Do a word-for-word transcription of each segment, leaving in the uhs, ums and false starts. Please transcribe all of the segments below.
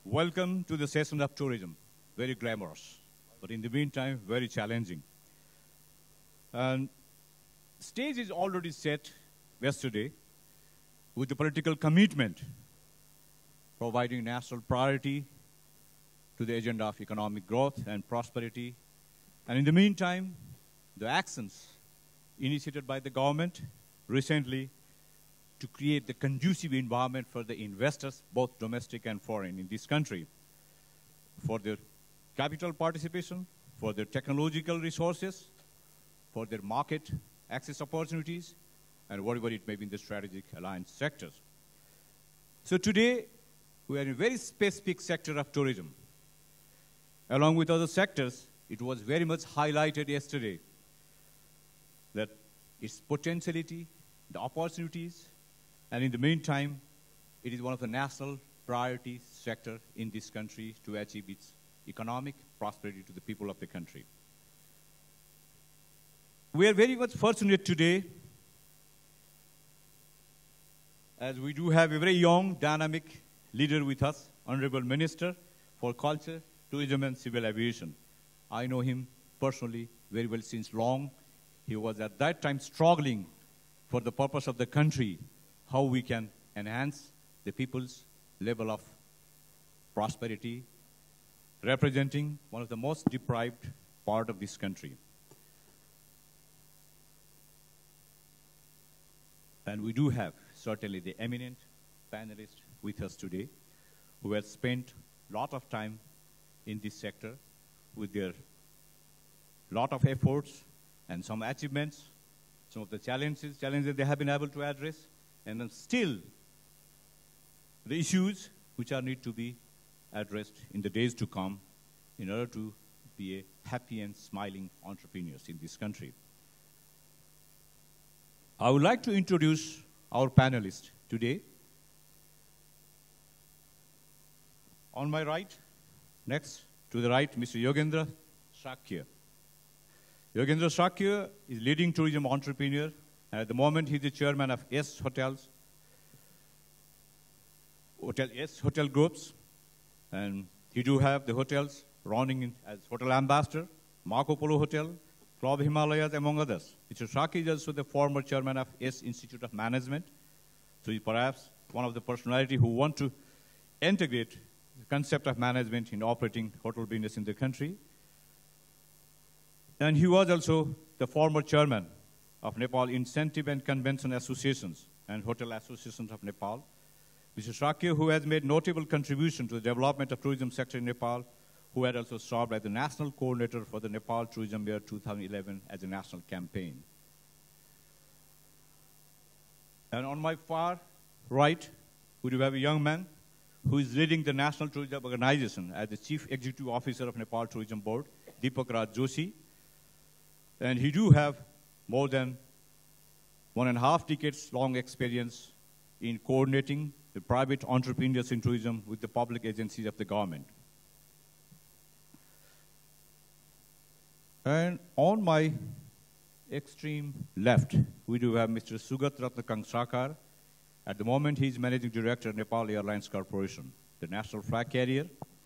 Welcome to the session of tourism. Very glamorous, but in the meantime, very challenging. And stage is already set yesterday with the political commitment providing national priority to the agenda of economic growth and prosperity. And in the meantime, the actions initiated by the government recently to create the conducive environment for the investors, both domestic and foreign, in this country, for their capital participation, for their technological resources, for their market access opportunities, and whatever it may be in the strategic alliance sectors. So today, we are in a very specific sector of tourism. Along with other sectors, it was very much highlighted yesterday that its potentiality, the opportunities, and in the meantime, it is one of the national priority sector in this country to achieve its economic prosperity to the people of the country. We are very much fortunate today as we do have a very young, dynamic leader with us, Honorable Minister for Culture, Tourism and Civil Aviation. I know him personally very well since long. He was at that time struggling for the purpose of the country, how we can enhance the people's level of prosperity, representing one of the most deprived part of this country. And we do have certainly the eminent panelists with us today who have spent a lot of time in this sector with their lot of efforts and some achievements, some of the challenges, challenges they have been able to address, and then still the issues which are need to be addressed in the days to come in order to be a happy and smiling entrepreneurs in this country. I would like to introduce our panelists today. On my right, next to the right, Mister Yogendra Shakya. Yogendra Shakya is leading tourism entrepreneur, and at the moment he's the chairman of S Hotels, Hotel S Hotel Groups, and he do have the hotels running in, as hotel ambassador, Marco Polo Hotel, Club Himalayas, among others. Mister Shakya is also the former chairman of S Institute of Management, so he's perhaps one of the personality who want to integrate the concept of management in operating hotel business in the country. And he was also the former chairman of Nepal Incentive and Convention Associations and Hotel Associations of Nepal. Mister Shakya, who has made notable contribution to the development of tourism sector in Nepal, who had also served as the national coordinator for the Nepal Tourism Year two thousand eleven as a national campaign. And on my far right, we do have a young man who is leading the National Tourism Organization as the Chief Executive Officer of Nepal Tourism Board, Dipak Joshi. And he do have more than one and a half decades long experience in coordinating the private entrepreneurs in tourism with the public agencies of the government. And on my extreme left, we do have Mister Sugat Ratna Kansakar. At the moment, he is Managing Director of Nepal Airlines Corporation, the national flag carrier.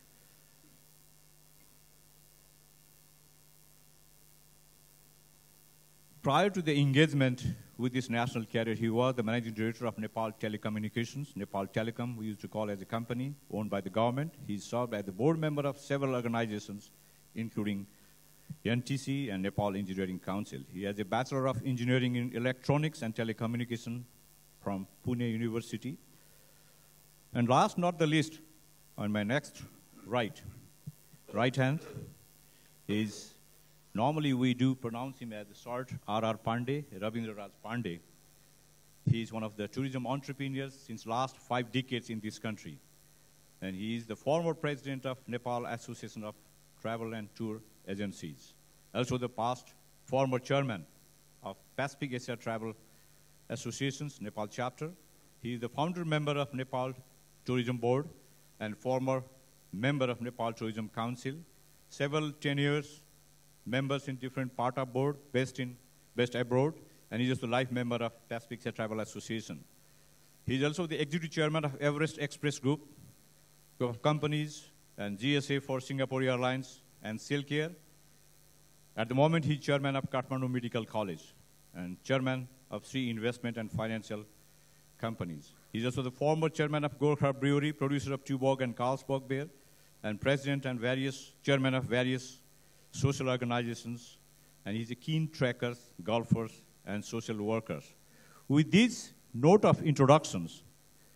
Prior to the engagement with this national carrier, he was the Managing Director of Nepal Telecommunications, Nepal Telecom, we used to call as a company owned by the government. He served as the board member of several organizations, including N T C and Nepal Engineering Council. He has a Bachelor of Engineering in Electronics and Telecommunication from Pune University. And last not the least, on my next right, right hand, is normally we do pronounce him as the short R R Pandey, Rabendra Pandey. He is one of the tourism entrepreneurs since last five decades in this country. And he is the former president of Nepal Association of Travel and Tour Agencies. Also the past former chairman of Pacific Asia Travel Associations, Nepal chapter. He is the founder member of Nepal Tourism Board and former member of Nepal Tourism Council. Several tenures, members in different part of board, based in based abroad, and he is the life member of Pacific Asia Travel Association. He is also the executive chairman of Everest Express Group, co companies, and G S A for Singapore Airlines, and Shakya. At the moment, he's chairman of Kathmandu Medical College and chairman of three investment and financial companies. He's also the former chairman of Gorkha Brewery, producer of Tuborg and Carlsberg beer, and president and various chairman of various social organizations. And he's a keen trekkers, golfers, and social workers. With this note of introductions,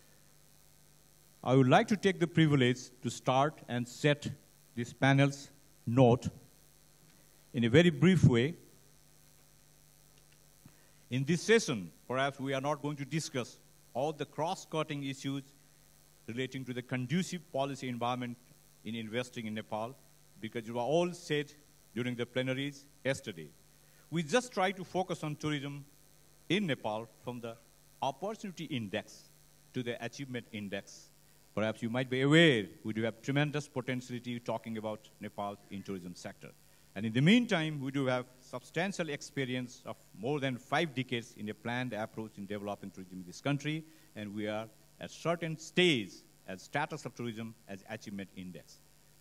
I would like to take the privilege to start and set this panel's note in a very brief way. In this session, perhaps we are not going to discuss all the cross-cutting issues relating to the conducive policy environment in investing in Nepal, because you were all said during the plenaries yesterday. We just try to focus on tourism in Nepal from the opportunity index to the achievement index. Perhaps you might be aware we do have tremendous potentiality talking about Nepal in tourism sector. And in the meantime, we do have substantial experience of more than five decades in a planned approach in developing tourism in this country, and we are at certain stage as status of tourism as achievement index.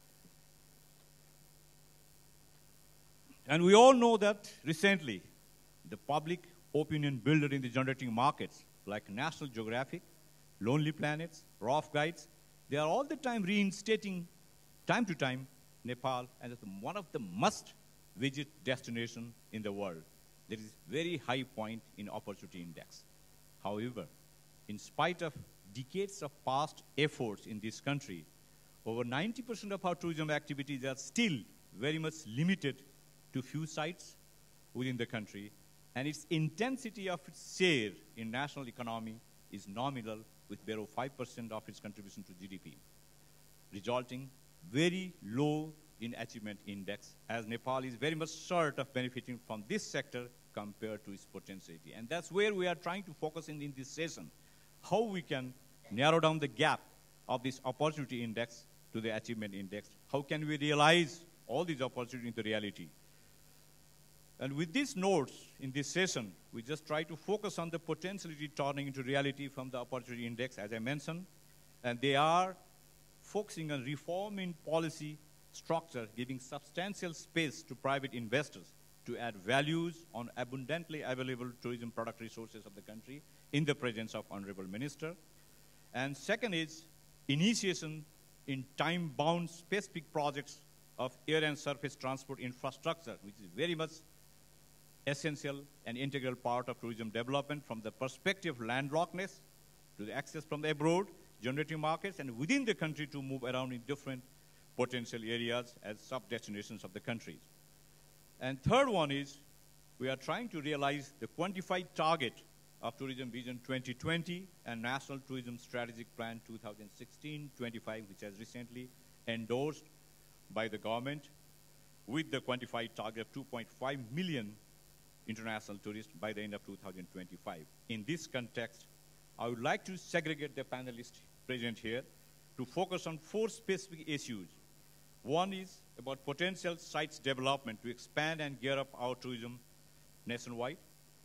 And we all know that recently, the public opinion builder in the generating markets, like National Geographic, Lonely Planets, Rough Guides, they are all the time reinstating, time to time, Nepal as one of the must-visit destination in the world. There is very high point in opportunity index. However, in spite of decades of past efforts in this country, over ninety percent of our tourism activities are still very much limited to few sites within the country, and its intensity of its share in national economy is nominal, with below five percent of its contribution to G D P, resulting very low in achievement index, as Nepal is very much short of benefiting from this sector compared to its potentiality. And that's where we are trying to focus in, in this session, how we can narrow down the gap of this opportunity index to the achievement index. How can we realize all these opportunities into reality? And with these notes in this session, we just try to focus on the potentiality turning into reality from the opportunity index, as I mentioned. And they are focusing on reform in policy structure, giving substantial space to private investors to add values on abundantly available tourism product resources of the country in the presence of Honorable Minister. And second is initiation in time-bound specific projects of air and surface transport infrastructure, which is very much essential and integral part of tourism development from the perspective of landlockness to the access from the abroad, generating markets, and within the country to move around in different potential areas as sub-destinations of the countries. And third one is we are trying to realize the quantified target of Tourism Vision twenty twenty and National Tourism Strategic Plan two thousand sixteen to twenty-five, which has recently endorsed by the government with the quantified target of two point five million international tourists by the end of two thousand twenty-five. In this context, I would like to segregate the panelists present here to focus on four specific issues. One is about potential sites development to expand and gear up our tourism nationwide.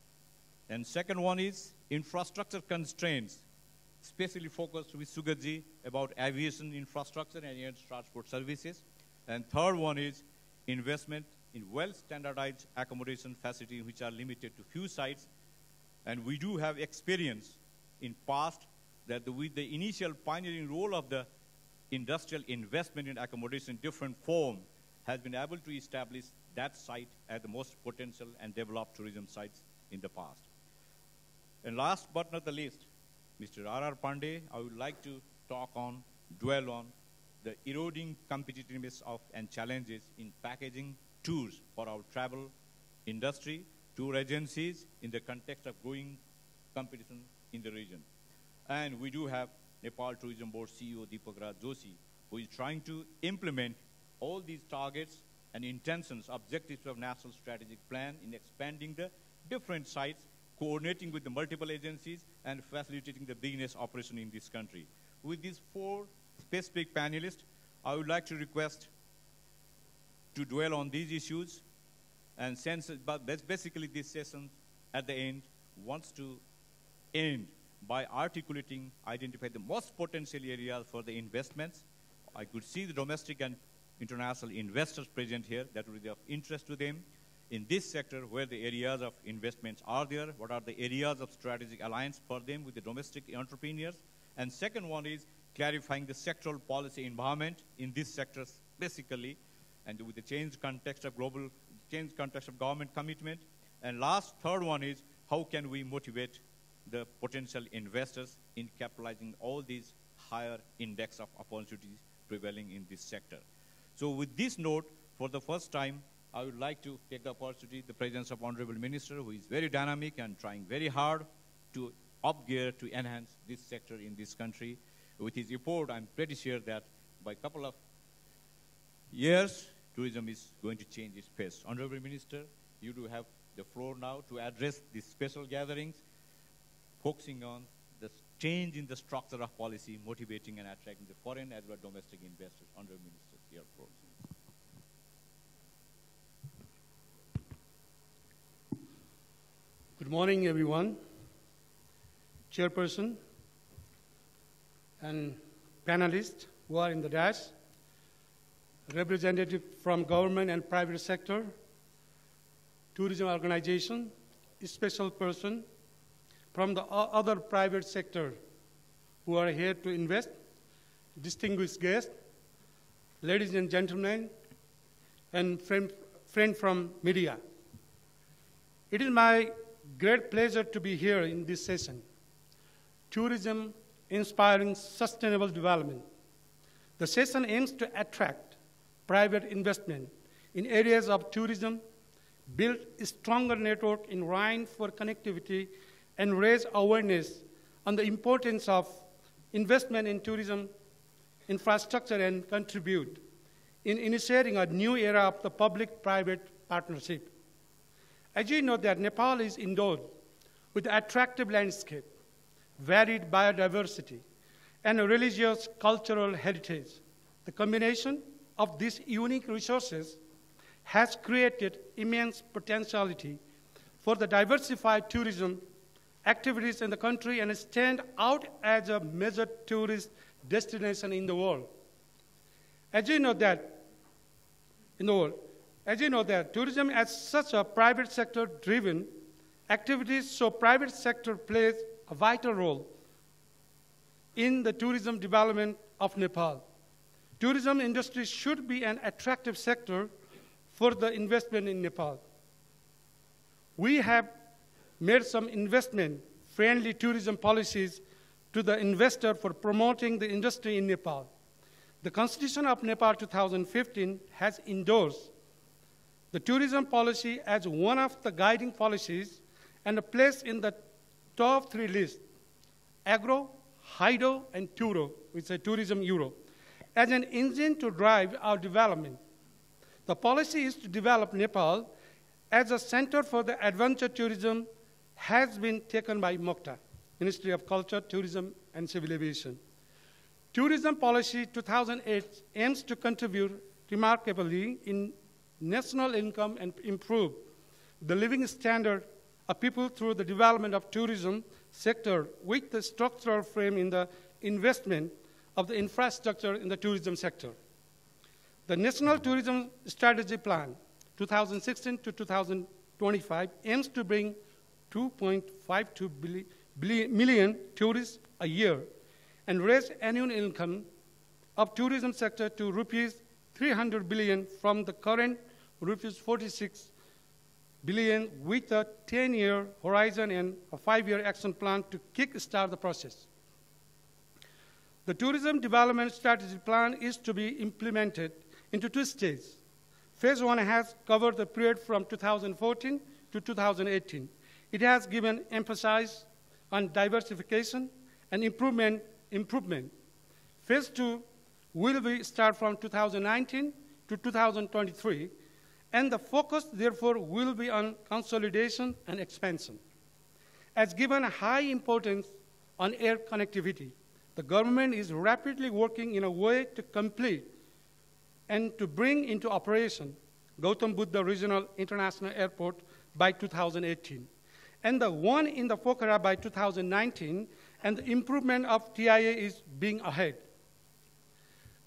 And second one is infrastructure constraints, especially focused with Sugatji about aviation infrastructure and air transport services. And third one is investment in well-standardized accommodation facilities which are limited to few sites. And we do have experience in past that the, with the initial pioneering role of the industrial investment in accommodation in different form has been able to establish that site as the most potential and developed tourism sites in the past. And last but not the least, Mister R R Pandey, I would like to talk on, dwell on the eroding competitiveness of and challenges in packaging tours for our travel industry, tour agencies in the context of growing competition in the region. And we do have Nepal Tourism Board C E O Dipak Joshi, who is trying to implement all these targets and intentions, objectives of National Strategic Plan in expanding the different sites, coordinating with the multiple agencies, and facilitating the business operation in this country. With these four specific panelists, I would like to request to dwell on these issues, and since, but basically this session at the end wants to end by articulating, identify the most potential areas for the investments, I could see the domestic and international investors present here. That would be of interest to them. In this sector, where the areas of investments are there, what are the areas of strategic alliance for them with the domestic entrepreneurs? And second one is clarifying the sectoral policy environment in this sector basically, and with the changed context of global, changed context of government commitment. And last, third one is how can we motivate the potential investors in capitalizing all these higher index of opportunities prevailing in this sector. So with this note, for the first time, I would like to take the opportunity, the presence of Honorable Minister, who is very dynamic and trying very hard to up gear to enhance this sector in this country. With his report, I'm pretty sure that by a couple of years, tourism is going to change its pace. Honorable Minister, you do have the floor now to address these special gatherings, focusing on the change in the structure of policy, motivating and attracting the foreign as well as domestic investors. Honorable Minister, your floor. Good morning, everyone. Chairperson and panelists who are in the dash, representative from government and private sector, tourism organization, special person from the other private sector who are here to invest, distinguished guests, ladies and gentlemen, and friend, friend from media. It is my great pleasure to be here in this session. Tourism inspiring sustainable development. The session aims to attract private investment in areas of tourism, build a stronger network in Rhine for connectivity, and raise awareness on the importance of investment in tourism infrastructure and contribute in initiating a new era of the public-private partnership. As you know that Nepal is endowed with attractive landscape, varied biodiversity, and a religious cultural heritage. The combination of these unique resources has created immense potentiality for the diversified tourism activities in the country and stand out as a major tourist destination in the world. As you know that, in the world, as you know that tourism as such a private sector driven activities, so private sector plays a vital role in the tourism development of Nepal. Tourism industry should be an attractive sector for the investment in Nepal. We have made some investment-friendly tourism policies to the investor for promoting the industry in Nepal. The Constitution of Nepal two thousand fifteen has endorsed the tourism policy as one of the guiding policies and placed in the top three list, agro, hydro, and touro, which is tourism euro, as an engine to drive our development. The policy is to develop Nepal as a center for the adventure tourism has been taken by MOCTA, Ministry of Culture, Tourism, and Civil Aviation. Tourism policy two thousand eight aims to contribute remarkably in national income and improve the living standard of people through the development of tourism sector with the structural frame in the investment of the infrastructure in the tourism sector. The National Tourism Strategy Plan two thousand sixteen to two thousand twenty-five aims to bring two point five two million tourists a year and raise annual income of tourism sector to rupees three hundred billion from the current rupees forty-six billion with a ten-year horizon and a five-year action plan to kick-start the process. The Tourism Development Strategy Plan is to be implemented into two stages. Phase one has covered the period from two thousand fourteen to two thousand eighteen. It has given emphasis on diversification and improvement. improvement. Phase two will be start from two thousand nineteen to two thousand twenty-three, and the focus, therefore, will be on consolidation and expansion. As given high importance on air connectivity, the government is rapidly working in a way to complete and to bring into operation Gautam Buddha Regional International Airport by two thousand eighteen, and the one in the Pokhara by two thousand nineteen, and the improvement of T I A is being ahead.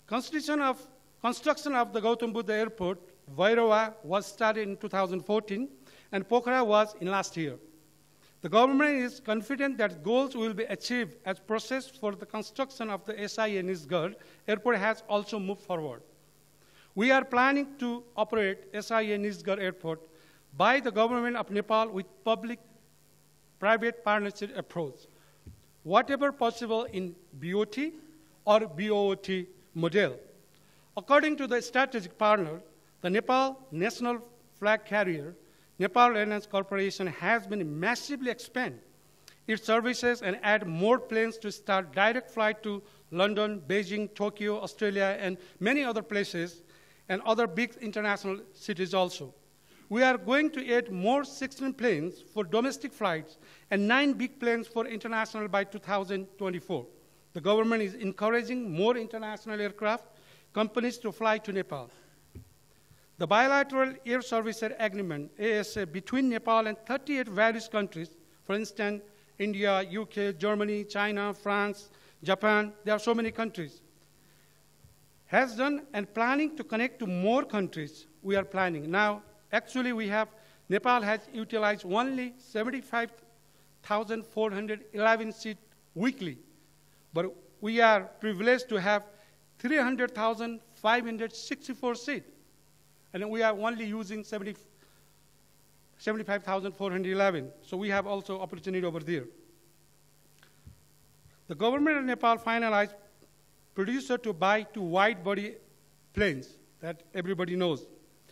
Construction of, construction of the Gautam Buddha Airport, Vairava, was started in two thousand fourteen, and Pokhara was in last year. The government is confident that goals will be achieved as process for the construction of the S I A Nisgar Airport has also moved forward. We are planning to operate S I A Nisgar Airport by the government of Nepal with public-private partnership approach, whatever possible in B O T or B O O T model. According to the strategic partner, the Nepal National Flag Carrier, Nepal Airlines Corporation has been massively expand its services and add more planes to start direct flight to London, Beijing, Tokyo, Australia, and many other places, and other big international cities also. We are going to add more sixteen planes for domestic flights and nine big planes for international by two thousand twenty-four. The government is encouraging more international aircraft companies to fly to Nepal. The bilateral air services agreement, A S A, between Nepal and thirty-eight various countries, for instance, India, U K, Germany, China, France, Japan, there are so many countries, has done and planning to connect to more countries. We are planning. Now, actually we have, Nepal has utilized only seventy-five thousand four hundred eleven seats weekly, but we are privileged to have three hundred thousand five hundred sixty-four seats. And we are only using seventy-five thousand four hundred eleven. So we have also opportunity over there. The government of Nepal finalized producer to buy two wide-body planes that everybody knows.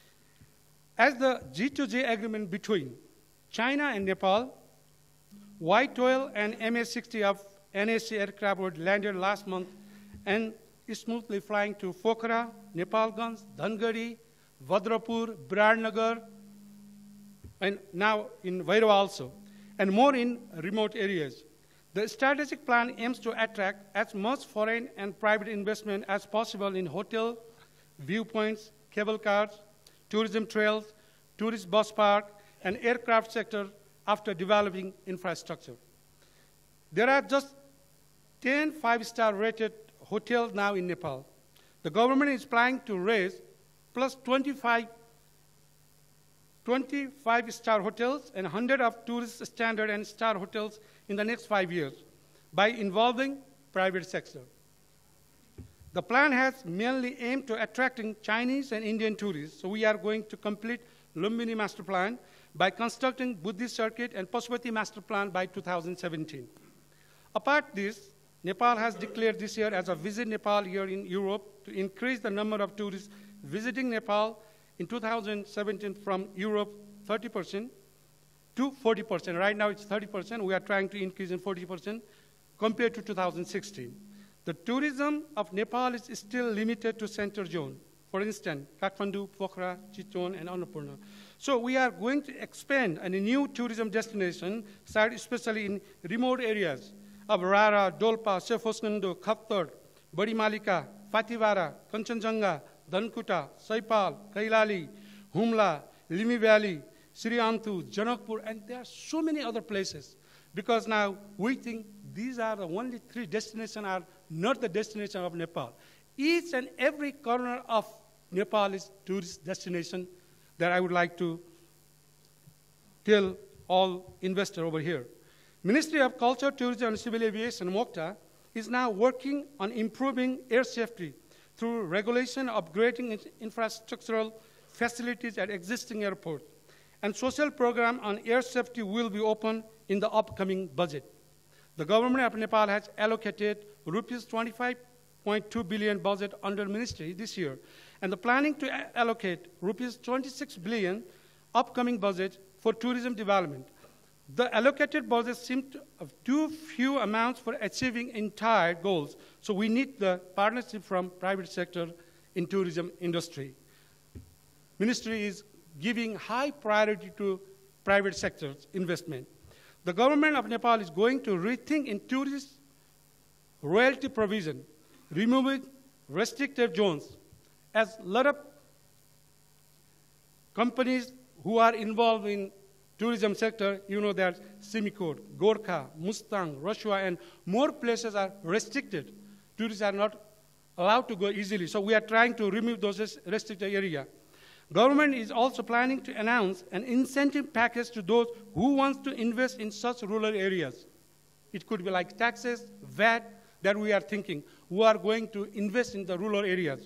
As the G two G agreement between China and Nepal, Y twelve and M A sixty of N A C aircraft were landed last month and smoothly flying to Pokhara, Nepalganj, Dhangari, Vadrapur, Biratnagar, and now in Vairava also, and more in remote areas. The strategic plan aims to attract as much foreign and private investment as possible in hotel, viewpoints, cable cars, tourism trails, tourist bus park, and aircraft sector after developing infrastructure. There are just ten five-star rated hotels now in Nepal. The government is planning to raise plus twenty-five, twenty-five-star hotels and one hundred of tourist standard and star hotels in the next five years by involving private sector. The plan has mainly aimed to attracting Chinese and Indian tourists, so we are going to complete Lumbini Master Plan by constructing Buddhist Circuit and Pashupati Master Plan by two thousand seventeen. Apart this, Nepal has declared this year as a Visit Nepal year in Europe to increase the number of tourists visiting Nepal in two thousand seventeen from Europe thirty percent to forty percent. Right now it's thirty percent. We are trying to increase in forty percent compared to two thousand sixteen. The tourism of Nepal is still limited to center zone. For instance, Kathmandu, Pokhara, Chittagong, and Annapurna. So we are going to expand a new tourism destination, especially in remote areas of Rara, Dolpa, Sefoskundo, Khattar, Badi Malika, Fatihvara, Kanchenjunga, Dhankuta, Saipal, Kailali, Humla, Limi Valley, Srianthu, Janakpur, and there are so many other places. Because now we think these are the only three destinations are not the destination of Nepal. Each and every corner of Nepal is tourist destination that I would like to tell all investors over here. Ministry of Culture, Tourism, and Civil Aviation, MOCTA, is now working on improving air safety through regulation, upgrading infrastructural facilities at existing airports. And social program on air safety will be open in the upcoming budget. The government of Nepal has allocated rupees twenty-five point two billion budget under ministry this year, and the planning to allocate rupees twenty-six billion upcoming budget for tourism development. The allocated budget seems of too few amounts for achieving entire goals, so we need the partnership from private sector in tourism industry. Ministry is giving high priority to private sector's investment. The government of Nepal is going to rethink in tourist royalty provision, removing restricted zones, as a lot of companies who are involved in tourism sector, you know, there's Simicor, Gorkha, Mustang, Russia, and more places are restricted. Tourists are not allowed to go easily. So we are trying to remove those restricted areas. Government is also planning to announce an incentive package to those who want to invest in such rural areas. It could be like taxes, V A T, that we are thinking, who are going to invest in the rural areas.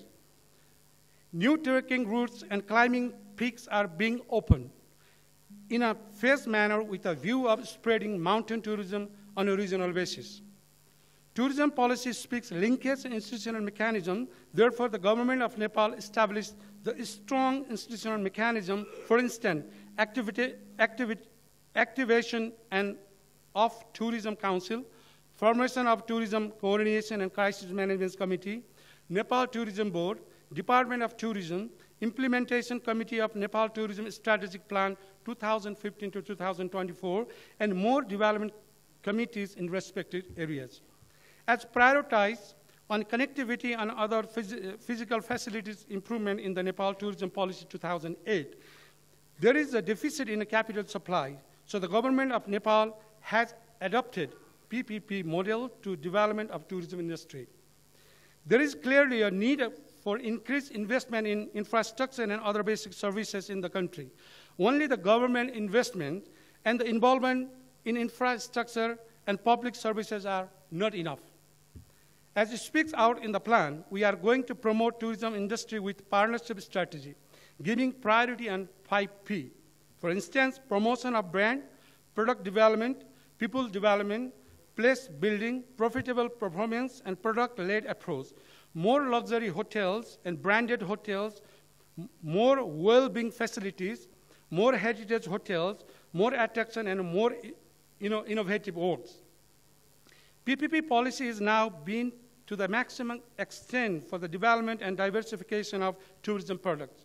New trekking routes and climbing peaks are being opened in a phased manner with a view of spreading mountain tourism on a regional basis. Tourism policy speaks linkage and institutional mechanism. Therefore, the government of Nepal established the strong institutional mechanism, for instance, activity, activity, activation and of Tourism Council, formation of Tourism Coordination and Crisis Management Committee, Nepal Tourism Board, Department of Tourism, Implementation Committee of Nepal Tourism Strategic Plan two thousand fifteen to two thousand twenty-four, and more development committees in respective areas. As prioritized on connectivity and other phys physical facilities improvement in the Nepal Tourism Policy two thousand eight, there is a deficit in the capital supply. So the government of Nepal has adopted P P P model to development of tourism industry. There is clearly a need for increased investment in infrastructure and other basic services in the country. Only the government investment and the involvement in infrastructure and public services are not enough. As it speaks out in the plan, we are going to promote tourism industry with partnership strategy, giving priority on five P. For instance, promotion of brand, product development, people development, place building, profitable performance, and product-led approach. More luxury hotels and branded hotels, more well-being facilities, more heritage hotels, more attraction, and more you know, innovative works. P P P policy is now being to the maximum extent for the development and diversification of tourism products.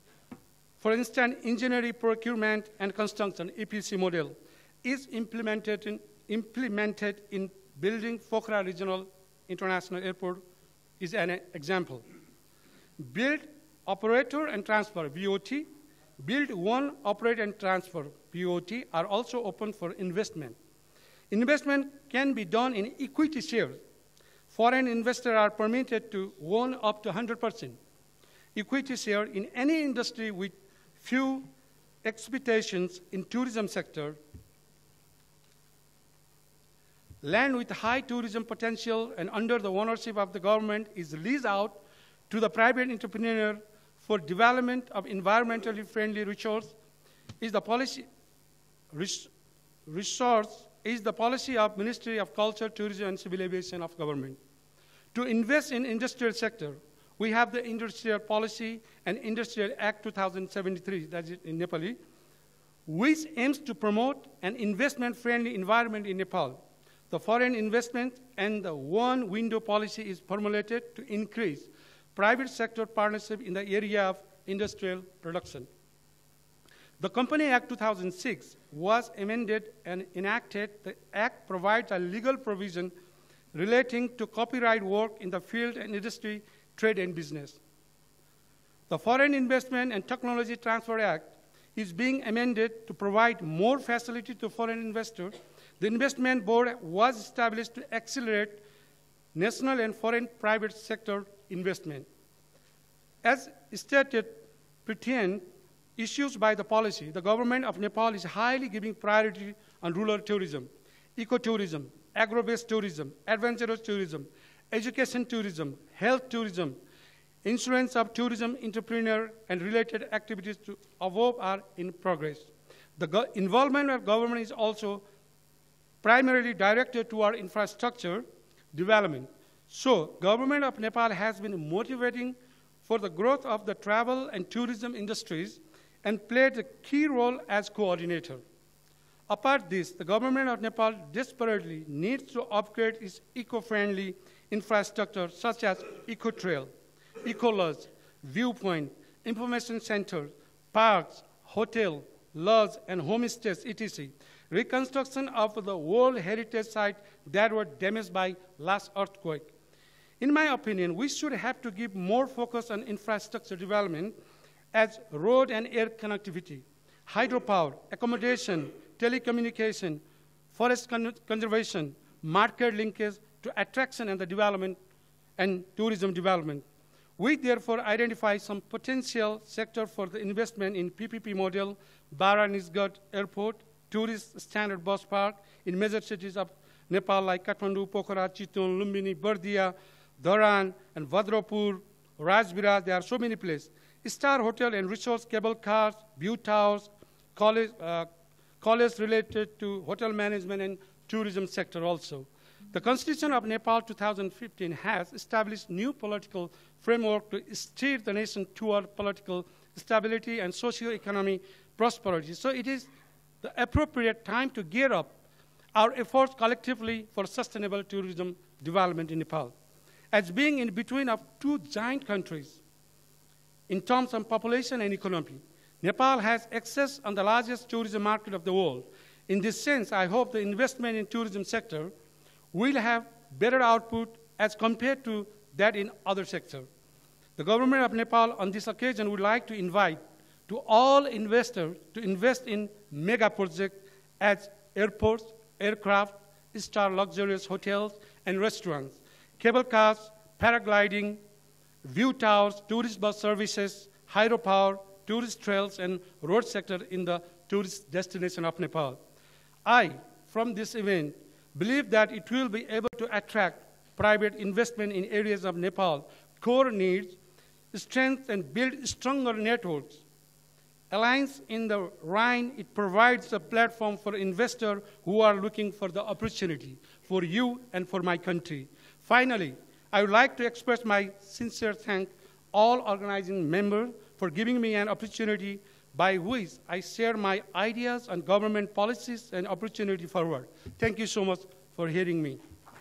For instance, engineering, procurement, and construction, E P C model, is implemented in, implemented in building Pokhara Regional International Airport is an example. Build, operator, and transfer, B O T. Build, one, operate, and transfer, B O T, are also open for investment. Investment can be done in equity shares. Foreign investors are permitted to own up to one hundred percent equity share in any industry with few expectations in tourism sector. Land with high tourism potential and under the ownership of the government is leased out to the private entrepreneur for development of environmentally friendly resource is the policy res, resource is the policy of Ministry of Culture, Tourism, and Civil Aviation of government. To invest in industrial sector, we have the Industrial Policy and Industrial Act two thousand seventy-three, that's it in Nepali, which aims to promote an investment-friendly environment in Nepal. The foreign investment and the one window policy is formulated to increase private sector partnership in the area of industrial production. The Company Act two thousand six was amended and enacted. The Act provides a legal provision relating to copyright work in the field and industry, trade, and business. The Foreign Investment and Technology Transfer Act is being amended to provide more facility to foreign investors. The Investment Board was established to accelerate national and foreign private sector investment. As stated, pertinent issues by the policy, the government of Nepal is highly giving priority on rural tourism, ecotourism, agro-based tourism, adventurous tourism, education tourism, health tourism, insurance of tourism entrepreneur, and related activities to above are in progress. The involvement of government is also primarily directed toward infrastructure development. So, government of Nepal has been motivating for the growth of the travel and tourism industries and played a key role as coordinator. Apart this, the government of Nepal desperately needs to upgrade its eco-friendly infrastructure such as eco-trail, eco-lodge, viewpoint, information center, parks, hotel, lodge, and homestays, et cetera. Reconstruction of the World Heritage Site that were damaged by last earthquake. In my opinion, we should have to give more focus on infrastructure development as road and air connectivity, hydropower, accommodation, telecommunication, forest con conservation, market linkage to attraction and the development and tourism development. We therefore identify some potential sector for the investment in P P P model, Bara-Nisgat Airport, tourist standard bus park in major cities of Nepal like Kathmandu, Pokhara, Chittagong, Lumbini, Bardia, Dharan, and Vadrapur, Rajbiraj. There are so many places. Star hotel and resorts, cable cars, view towers, college, uh, college related to hotel management and tourism sector also. The Constitution of Nepal two thousand fifteen has established new political framework to steer the nation toward political stability and socio-economic prosperity. So it is the appropriate time to gear up our efforts collectively for sustainable tourism development in Nepal. As being in between of two giant countries in terms of population and economy, Nepal has access on the largest tourism market of the world. In this sense, I hope the investment in tourism sector will have better output as compared to that in other sectors. The government of Nepal on this occasion would like to invite to all investors to invest in mega projects as airports, aircraft, star luxurious hotels and restaurants, cable cars, paragliding, view towers, tourist bus services, hydropower, tourist trails, and road sector in the tourist destination of Nepal. I, from this event, believe that it will be able to attract private investment in areas of Nepal core needs, strength, and build stronger networks. Airlines in the Rhine, it provides a platform for investors who are looking for the opportunity for you and for my country. Finally, I would like to express my sincere thanks all organizing members for giving me an opportunity by which I share my ideas on government policies and opportunity forward. Thank you so much for hearing me.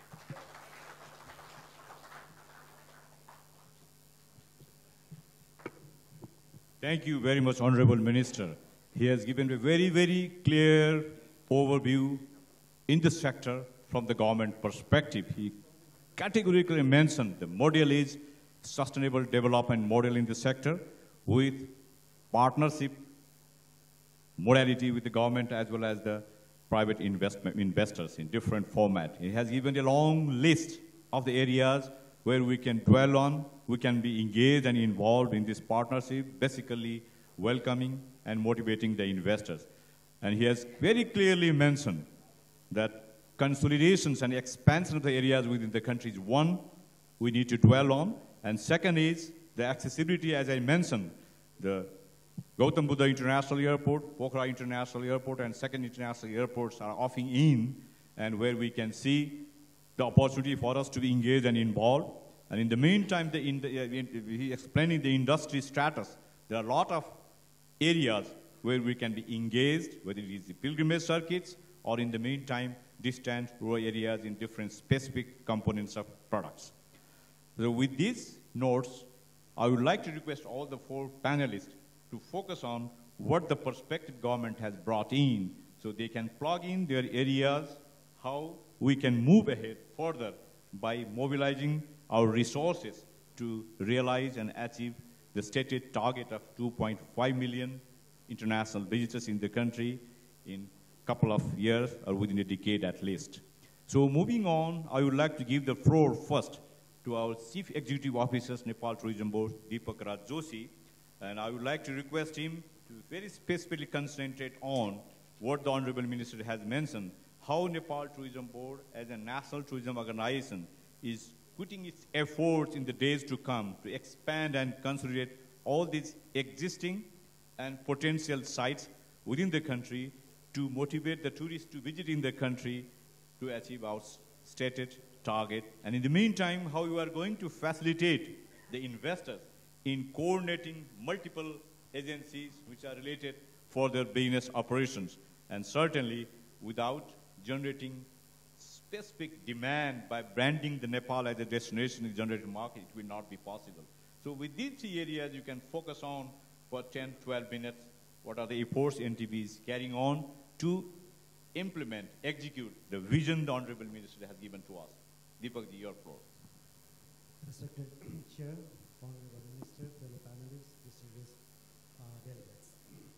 Thank you very much, Honorable Minister. He has given a very, very clear overview in the sector from the government perspective. He categorically mentioned the model is sustainable development model in the sector with partnership modality with the government as well as the private investment investors in different format. He has given a long list of the areas where we can dwell on, we can be engaged and involved in this partnership, basically welcoming and motivating the investors. And he has very clearly mentioned that consolidations and expansion of the areas within the country is one we need to dwell on, and second is the accessibility, as I mentioned, the Gautam Buddha International Airport, Pokhara International Airport, and second international airports are offering in, and where we can see the opportunity for us to be engaged and involved. And in the meantime, the in the, uh, in, he explaining the industry status. There are a lot of areas where we can be engaged, whether it is the pilgrimage circuits or in the meantime, distant rural areas in different specific components of products. So with these notes, I would like to request all the four panelists to focus on what the prospective government has brought in so they can plug in their areas, how we can move ahead further by mobilizing our resources to realize and achieve the stated target of two point five million international visitors in the country in a couple of years or within a decade at least. So moving on, I would like to give the floor first to our Chief Executive Officer, Nepal Tourism Board, Dipak Joshi, and I would like to request him to very specifically concentrate on what the Honorable Minister has mentioned, how Nepal Tourism Board as a national tourism organization is putting its efforts in the days to come to expand and consolidate all these existing and potential sites within the country to motivate the tourists to visit in the country to achieve our stated target. And in the meantime, how you are going to facilitate the investors in coordinating multiple agencies which are related for their business operations. And certainly, without generating specific demand by branding the Nepal as a destination in the generated market, it will not be possible. So with these three areas, you can focus on for ten, twelve minutes, what are the efforts N T B is carrying on to implement, execute the vision the Honorable Minister has given to us. Dipak, your floor. Respected Chair, Honorable Minister, fellow panelists, distinguished uh, delegates.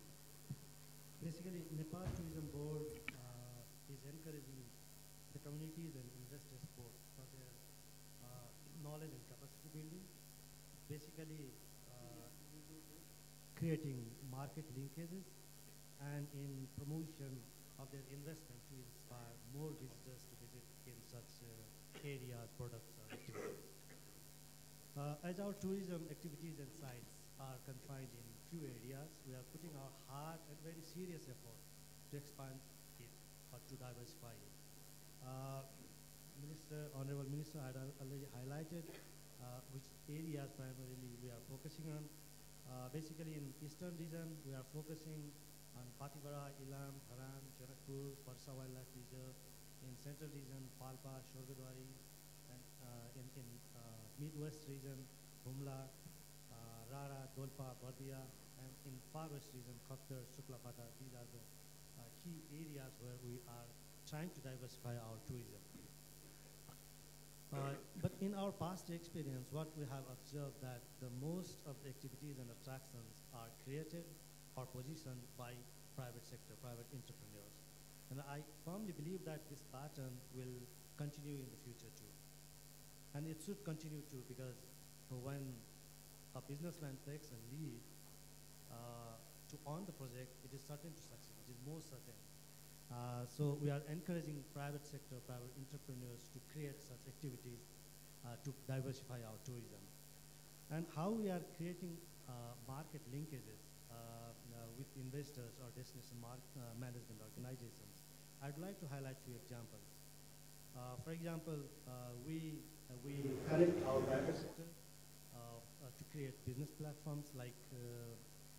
Basically, Nepal Tourism Board uh, is encouraging the communities and investors for, for their uh, knowledge and building, basically uh, creating market linkages and in promotion of their investment to inspire more visitors to visit in such uh, areas, products, or activities. Uh, as our tourism activities and sites are confined in few areas, we are putting our hard and very serious effort to expand it or to diversify it. Uh, Minister, Honorable Minister had al- already highlighted uh, which areas primarily we are focusing on. Uh, basically in eastern region, we are focusing on Patibara, Ilam, Dharan, Jarakpur, Parsa Wildlife Reserve. In central region, Palpa, Shorgadwari, and uh, in, in uh, Midwest region, Humla, uh, Rara, Dolpa, Bardia, and in far west region, Khaptar, Suklapata. These are the uh, key areas where we are trying to diversify our tourism. Uh, but in our past experience, what we have observed that the most of the activities and attractions are created or positioned by private sector, private entrepreneurs. And I firmly believe that this pattern will continue in the future too. And it should continue too, because when a businessman takes a lead uh, to own the project, it is certain to succeed, it is more certain. Uh, so we are encouraging private sector, private entrepreneurs to create such activities uh, to diversify our tourism. And how we are creating uh, market linkages uh, uh, with investors or destination mar uh, management organizations. I'd like to highlight a few examples. Uh, for example, uh, we, uh, we connect our private sector uh, uh, to create business platforms like uh,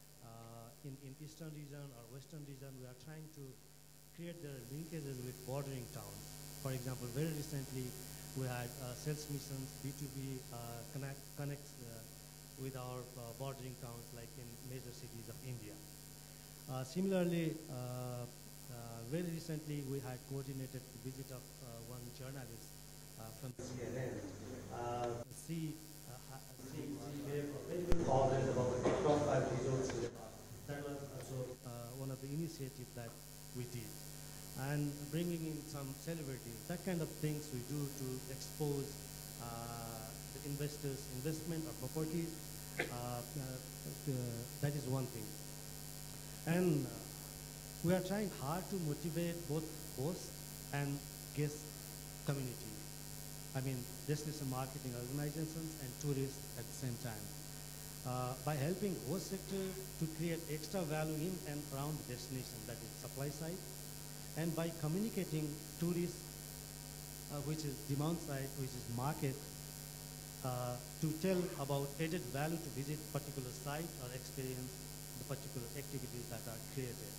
uh, in, in eastern region or western region. We are trying to create the linkages with bordering towns. For example, very recently we had uh, sales missions, B two B uh, connect, connects uh, with our uh, bordering towns like in major cities of India. Uh, similarly, uh, uh, very recently we had coordinated the visit of uh, one journalist uh, from C N N. Uh, see, uh, see, she gave a very good coverage about the top five resorts in the past. That was also uh, one of the initiatives that we did. And bringing in some celebrities, that kind of things we do to expose uh, the investors' investment or properties. Uh, uh, that is one thing. And uh, we are trying hard to motivate both host and guest community. I mean, destination marketing organizations and tourists at the same time. Uh, by helping host sector to create extra value in and around the destination, that is supply side, and by communicating tourists, uh, which is demand side, which is market, uh, to tell about added value to visit particular site or experience the particular activities that are created.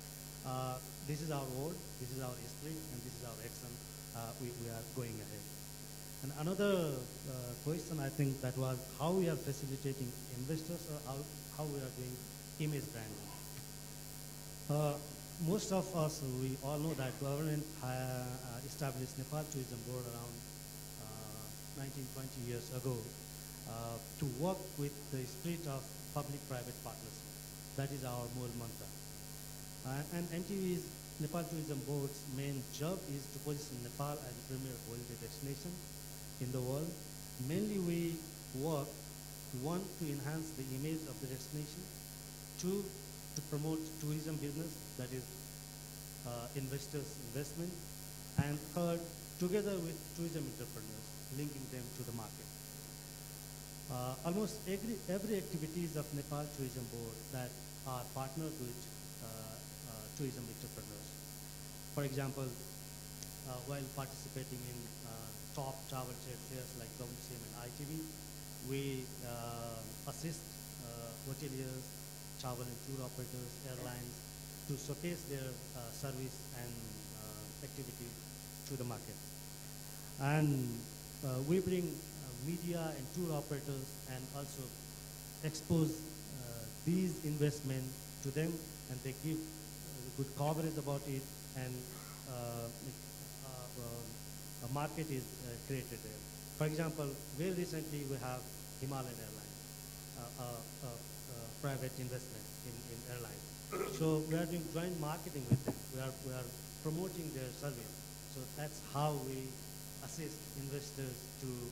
Uh, this is our word, this is our history, and this is our action. Uh, we, we are going ahead. And another uh, question I think that was how we are facilitating investors or how, how we are doing image branding. Uh, Most of us, we all know that government uh, established Nepal Tourism Board around uh, nineteen, twenty years ago uh, to work with the spirit of public-private partnership. That is our moral mantra. Uh, and N T V's Nepal Tourism Board's main job is to position Nepal as a premier holiday destination in the world. Mainly we work, one, to enhance the image of the destination, two, to promote tourism business, that is uh, investors' investment, and third, together with tourism entrepreneurs, linking them to the market. Uh, almost every, every activities of Nepal Tourism Board that are partnered with uh, uh, tourism entrepreneurs. For example, uh, while participating in uh, top travel trade fairs like W C M and I T V, we uh, assist uh, hoteliers, travel and tour operators, airlines, to showcase their uh, service and uh, activities to the market. And uh, we bring uh, media and tour operators and also expose uh, these investments to them, and they give uh, good coverage about it, and uh, uh, uh, a market is uh, created there. For example, very recently we have Himalayan Airlines, uh, uh, uh, uh, private investment in, in airlines. So we are doing joint marketing with them. We are, we are promoting their service. So that's how we assist investors to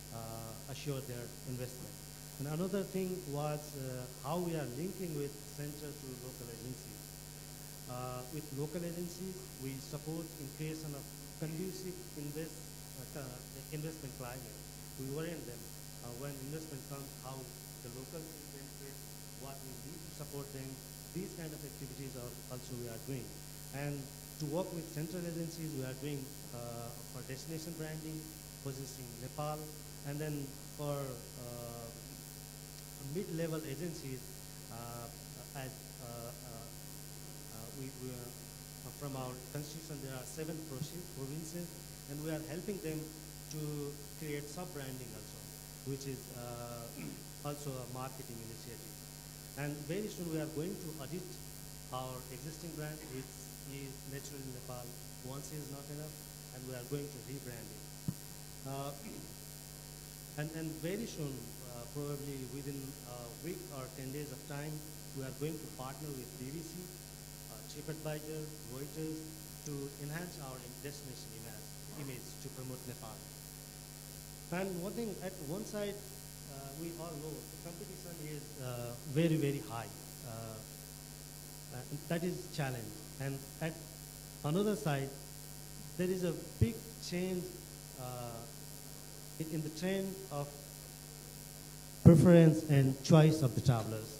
uh, assure their investment. And another thing was uh, how we are linking with center to local agencies. Uh, with local agencies, we support in creation of conducive invest, uh, investment climate. We orient them uh, when investment comes, how the locals will benefit, what we need to support them. These kind of activities are also we are doing. And to work with central agencies, we are doing uh, for destination branding, positioning Nepal, and then for uh, mid-level agencies, uh, as uh, uh, we, we uh, from our constitution, there are seven provinces, and we are helping them to create sub-branding also, which is uh, also a marketing initiative. And very soon we are going to audit our existing brand, which is Naturally Nepal. Once is not enough, and we are going to rebrand it. Uh, and, and very soon, uh, probably within a week or ten days of time, we are going to partner with B B C, uh, TripAdvisor, Reuters, to enhance our destination image, image to promote Nepal. And one thing, at one side, uh, we all know the competition is uh, very, very high. Uh, uh, that is challenge. And at another side, there is a big change uh, in, in the trend of preference and choice of the travelers.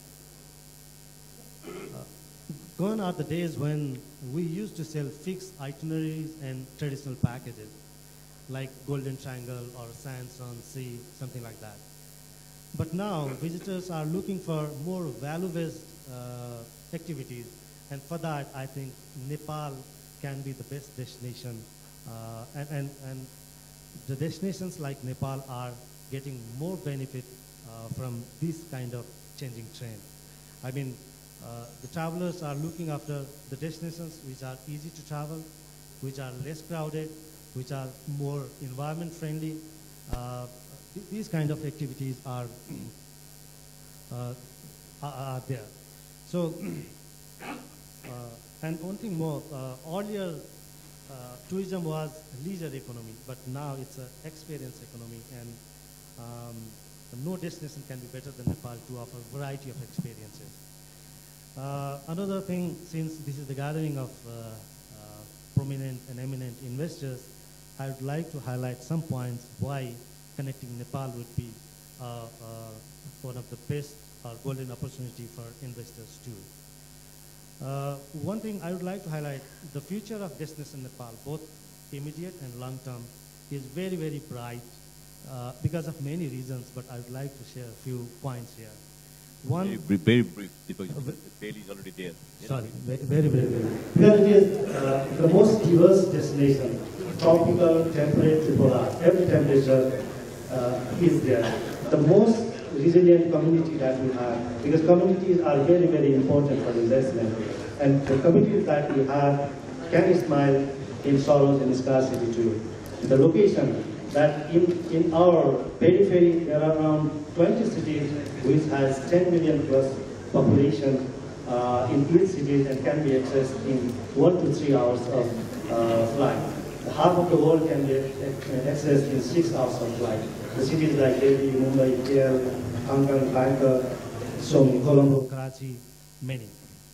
Uh, gone are the days when we used to sell fixed itineraries and traditional packages, like Golden Triangle or Sands on Sea, something like that. But now, visitors are looking for more value-based uh, activities, and for that, I think Nepal can be the best destination. Uh, and, and, and the destinations like Nepal are getting more benefit uh, from this kind of changing trend. I mean, uh, the travelers are looking after the destinations which are easy to travel, which are less crowded, which are more environment friendly. Uh, th these kind of activities are, uh, are, are there. So, uh, and one thing more, uh, earlier uh, tourism was leisure economy, but now it's an experience economy, and um, no destination can be better than Nepal to offer a variety of experiences. Uh, another thing, since this is the gathering of uh, uh, prominent and eminent investors, I would like to highlight some points why connecting Nepal would be uh, uh, one of the best or golden opportunity for investors too. Uh, one thing I would like to highlight, the future of destination Nepal, both immediate and long term, is very, very bright uh, because of many reasons, but I would like to share a few points here. One, very, very brief, because uh, the Bailey is already there. Sorry, very, very, very brief. Because it is uh, the most diverse destination, tropical, temperate, tripolar, every temperature uh, is there. The most resilient community that we have, because communities are very, very important for investment. And the communities that we have can smile in sorrows and scarcity too. The location that in, in our periphery, there are around twenty cities which has ten million plus population uh, in each city and can be accessed in one to three hours of uh, flight. Half of the world can be accessed in six hours of flight. The cities like Delhi, Mumbai, K L, Hong Kong, Bangkok, so Colombo, Karachi, many.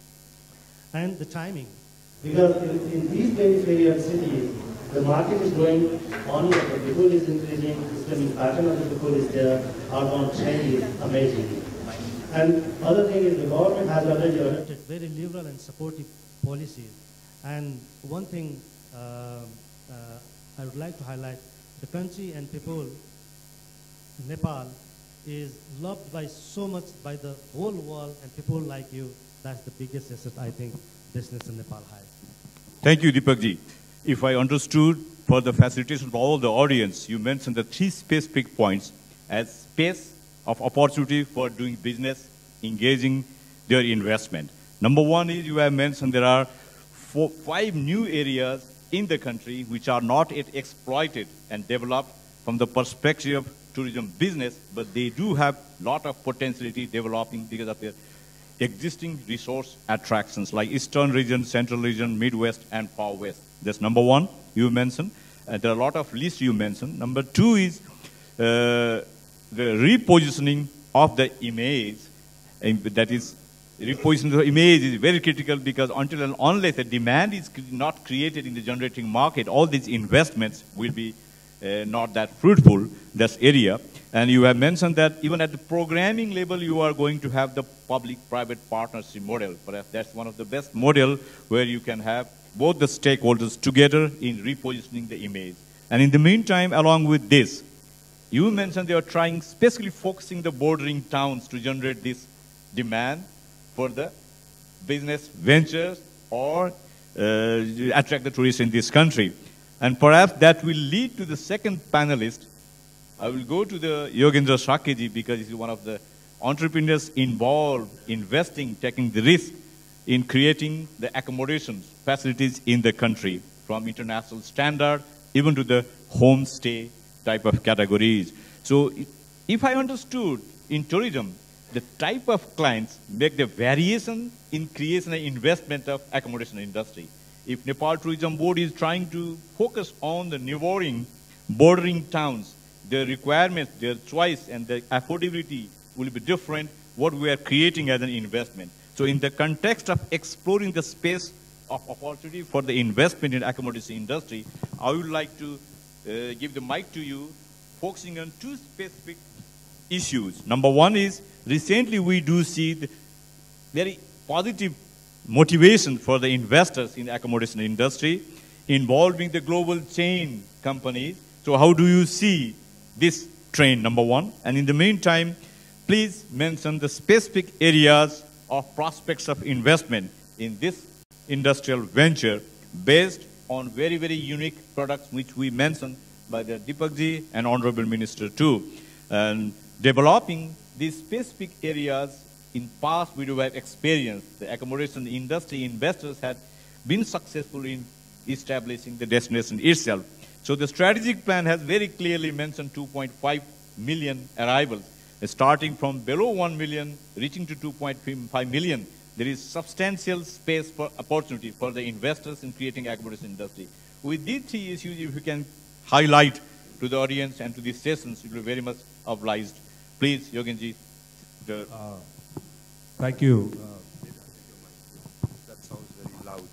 And the timing, because in, in these peripheral cities, the market is growing, only the people is increasing, the pattern of the people is there, outbound trend is amazing. And other thing is the government has already adopted very liberal and supportive policies. And one thing uh, uh, I would like to highlight, the country and people, Nepal, is loved by so much by the whole world, and people like you, that's the biggest asset I think destination Nepal has. Thank you, Dipak ji. If I understood, for the facilitation of all the audience, you mentioned the three specific points as space of opportunity for doing business, engaging their investment. Number one is you have mentioned there are four, five new areas in the country which are not yet exploited and developed from the perspective of tourism business, but they do have a lot of potentiality developing because of their existing resource attractions like Eastern region, Central region, Midwest, and Far West. That's number one you mentioned. And there are a lot of lists you mentioned. Number two is uh, the repositioning of the image, and that is, repositioning the image is very critical, because until and unless the demand is not created in the generating market, all these investments will be uh, not that fruitful, this area. And you have mentioned that even at the programming level, you are going to have the public-private partnership model. Perhaps that's one of the best model where you can have both the stakeholders together in repositioning the image. And in the meantime, along with this, you mentioned they are trying, specifically focusing the bordering towns to generate this demand for the business ventures or uh, attract the tourists in this country. And perhaps that will lead to the second panelist. I will go to the Yogendra Shakya, because he's one of the entrepreneurs involved, investing, taking the risk in creating the accommodation facilities in the country, from international standard even to the homestay type of categories. So if I understood, in tourism, the type of clients make the variation in creation and investment of accommodation industry. If Nepal Tourism Board is trying to focus on the neighboring, bordering towns, their requirements, their choice, and the affordability will be different what we are creating as an investment. So in the context of exploring the space of opportunity for the investment in accommodation industry, I would like to uh, give the mic to you, focusing on two specific issues. Number one is, recently we do see the very positive motivation for the investors in the accommodation industry involving the global chain companies. So how do you see this trend, number one? And in the meantime, please mention the specific areas of prospects of investment in this industrial venture based on very, very unique products which we mentioned by the Dipak ji and Honorable Minister too. And developing these specific areas, in past we do have experience. The accommodation industry investors had been successful in establishing the destination itself. So the strategic plan has very clearly mentioned two point five million arrivals, starting from below one million, reaching to two point five million. There is substantial space for opportunity for the investors in creating accommodation industry. With these three issues, if you can highlight to the audience and to these sessions, it will be very much obliged. Please, Yogendra. The uh, thank you. Uh, that sounds very loud.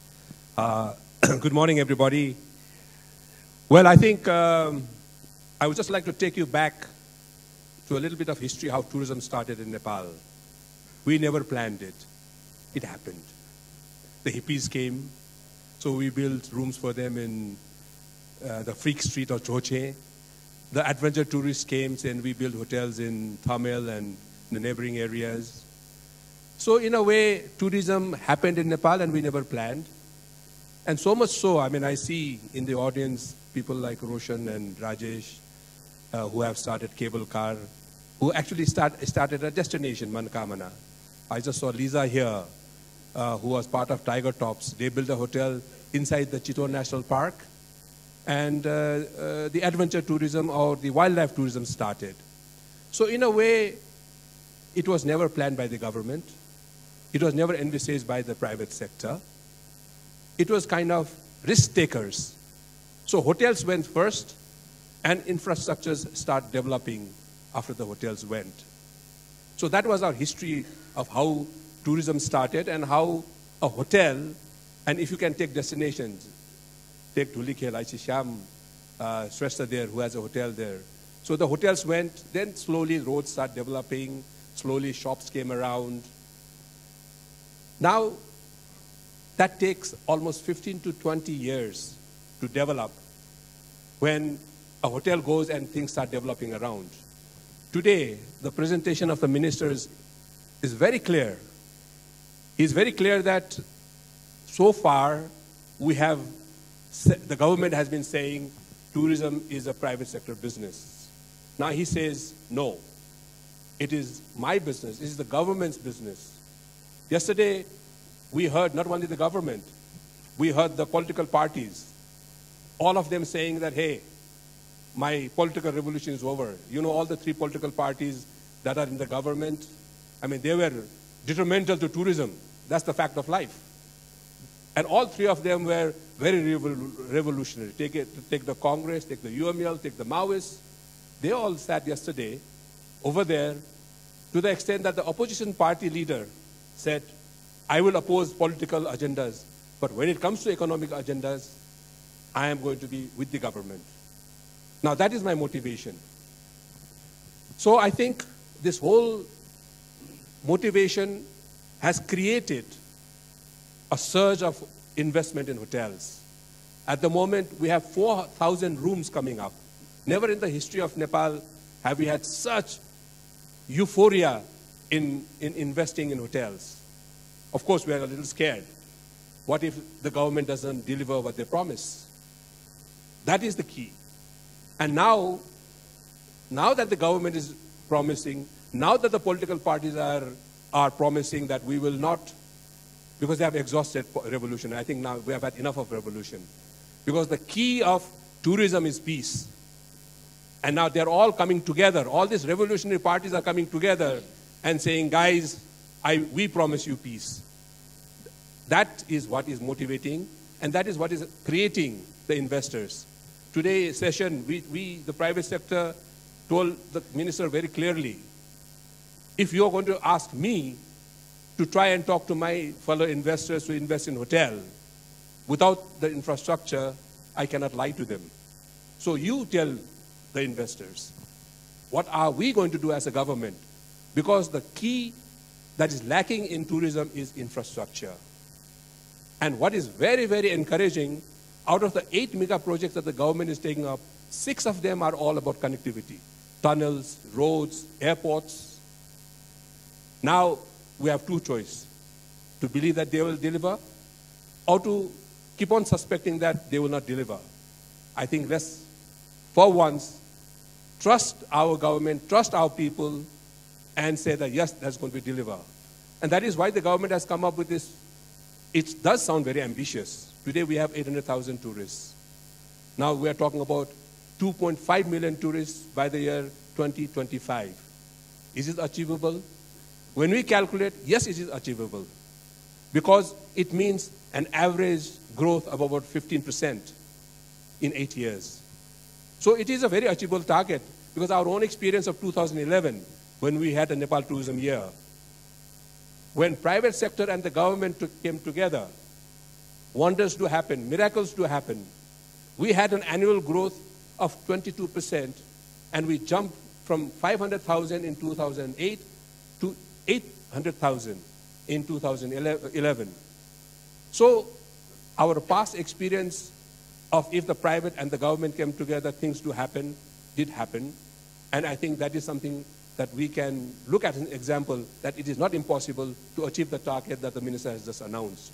Uh, good morning, everybody. Well, I think um, I would just like to take you back to a little bit of history, how tourism started in Nepal. We never planned it. It happened. The hippies came, so we built rooms for them in uh, the Freak Street of Joshi. The adventure tourists came, and we built hotels in Hon'ble and the neighboring areas. So in a way, tourism happened in Nepal and we never planned. And so much so, I mean, I see in the audience people like Roshan and Rajesh uh, who have started cable car, who actually start, started a destination, Mankamana. I just saw Lisa here, uh, who was part of Tiger Tops. They built a hotel inside the Chittor National Park. And uh, uh, the adventure tourism or the wildlife tourism started. So in a way, it was never planned by the government. It was never envisaged by the private sector. It was kind of risk takers. So hotels went first, and infrastructures start developing after the hotels went. So that was our history of how tourism started and how a hotel, and if you can take destinations, take Dhulikhel, I see Sham, uh, Shrestha there, who has a hotel there. So the hotels went, then slowly roads start developing, slowly shops came around. Now, that takes almost fifteen to twenty years to develop when a hotel goes and things start developing around. Today, the presentation of the ministers is very clear. He's very clear that so far we have, the government has been saying tourism is a private sector business. Now he says, no, it is my business, it is the government's business. Yesterday, we heard not only the government, we heard the political parties, all of them saying that, hey, my political revolution is over. You know all the three political parties that are in the government? I mean, they were detrimental to tourism. That's the fact of life. And all three of them were very revol revolutionary. Take, it, take the Congress, take the U M L, take the Maoists. they all sat yesterday over there to the extent that the opposition party leader said, I will oppose political agendas, but when it comes to economic agendas, I am going to be with the government. Now, that is my motivation. So I think this whole motivation has created a surge of investment in hotels. At the moment, we have four thousand rooms coming up. Never in the history of Nepal have we had such euphoria in, in investing in hotels. Of course, we are a little scared. What if the government doesn't deliver what they promise? That is the key. And now, now that the government is promising, now that the political parties are, are promising that we will not, because they have exhausted revolution. I think now we have had enough of revolution. Because the key of tourism is peace. And now they're all coming together. All these revolutionary parties are coming together and saying, guys, I, we promise you peace. That is what is motivating, and that is what is creating the investors. Today's session, we, we, the private sector, told the minister very clearly, if you're going to ask me to try and talk to my fellow investors to invest in hotel, without the infrastructure, I cannot lie to them. So you tell the investors, what are we going to do as a government? Because the key that is lacking in tourism is infrastructure. And what is very, very encouraging, out of the eight mega projects that the government is taking up, six of them are all about connectivity. Tunnels, roads, airports. Now, we have two choices. To believe that they will deliver, or to keep on suspecting that they will not deliver. I think let's, for once, trust our government, trust our people, and say that yes, that's going to be delivered. And that is why the government has come up with this. It does sound very ambitious. Today we have eight hundred thousand tourists. Now we are talking about two point five million tourists by the year twenty twenty-five. Is it achievable? When we calculate, yes, it is achievable. Because it means an average growth of about fifteen percent in eight years. So it is a very achievable target, because our own experience of two thousand eleven, when we had a Nepal tourism year, when private sector and the government to, came together, wonders do happen, miracles do happen. We had an annual growth of twenty-two percent, and we jumped from five hundred thousand in two thousand eight to eight hundred thousand in two thousand eleven. So our past experience of if the private and the government came together, things do happen, did happen. And I think that is something that we can look at as an example that it is not impossible to achieve the target that the minister has just announced.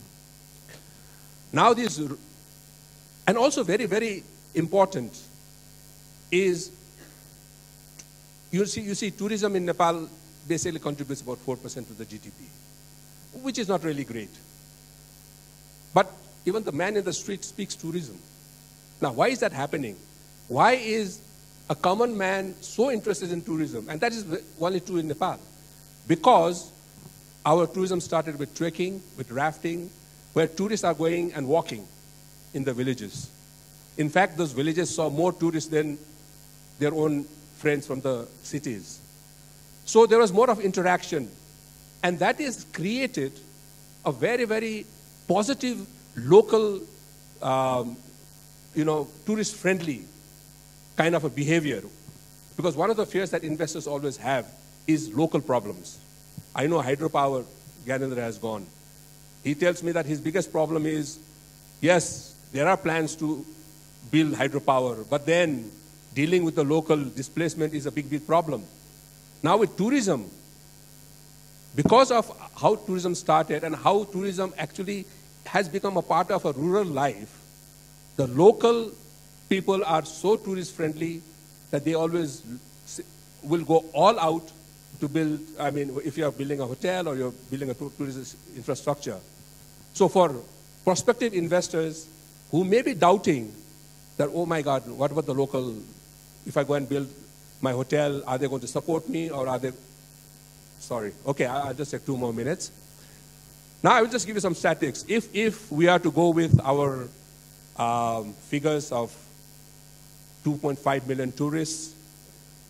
Now this, and also very, very important is, you see, you see tourism in Nepal basically contributes about four percent to the G D P, which is not really great. But even the man in the street speaks tourism. Now, why is that happening? Why is a common man so interested in tourism? And that is only true in Nepal. Because our tourism started with trekking, with rafting, where tourists are going and walking in the villages. In fact, those villages saw more tourists than their own friends from the cities. So there was more of interaction. And that has created a very, very positive local, um, you know, tourist-friendly kind of a behavior. Because one of the fears that investors always have is local problems. I know hydropower, Yogendra has gone. He tells me that his biggest problem is, yes, there are plans to build hydropower, but then dealing with the local displacement is a big, big problem. Now with tourism, because of how tourism started and how tourism actually has become a part of a rural life, the local people are so tourist-friendly that they always will go all out to build, I mean, if you're building a hotel or you're building a tourist infrastructure. So for prospective investors who may be doubting that, oh my God, what about the local, if I go and build my hotel, are they going to support me or are they, sorry, okay, I'll just take two more minutes. Now I will just give you some statistics. If, if we are to go with our um, figures of two point five million tourists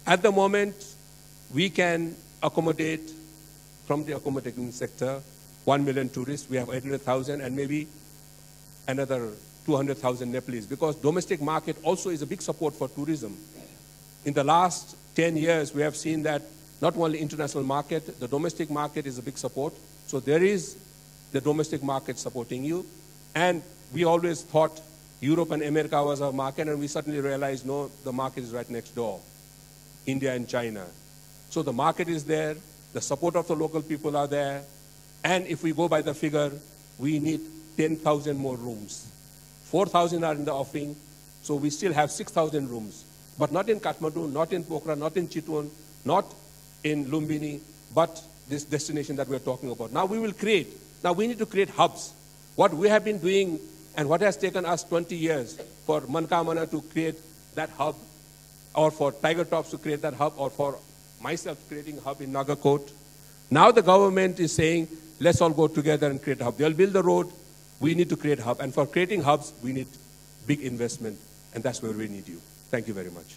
At the moment, we can accommodate from the accommodation sector one million tourists. We have eight hundred thousand and maybe another two hundred thousand Nepalese, because domestic market also is a big support for tourism. In the last ten years, we have seen that not only international market, the domestic market is a big support. So there is the domestic market supporting you. And we always thought Europe and America was our market, and we suddenly realized, no, the market is right next door, India and China. So the market is there, the support of the local people are there, and if we go by the figure, we need ten thousand more rooms. four thousand are in the offing, so we still have six thousand rooms. But not in Kathmandu, not in Pokhara, not in Chitwan, not in Lumbini, but this destination that we're talking about. Now we will create, now we need to create hubs. What we have been doing and what has taken us twenty years for Mankamana to create that hub, or for Tiger Tops to create that hub, or for myself creating a hub in Nagakot. Now the government is saying, let's all go together and create a hub. They'll build the road, we need to create a hub. And for creating hubs, we need big investment, and that's where we need you. Thank you very much.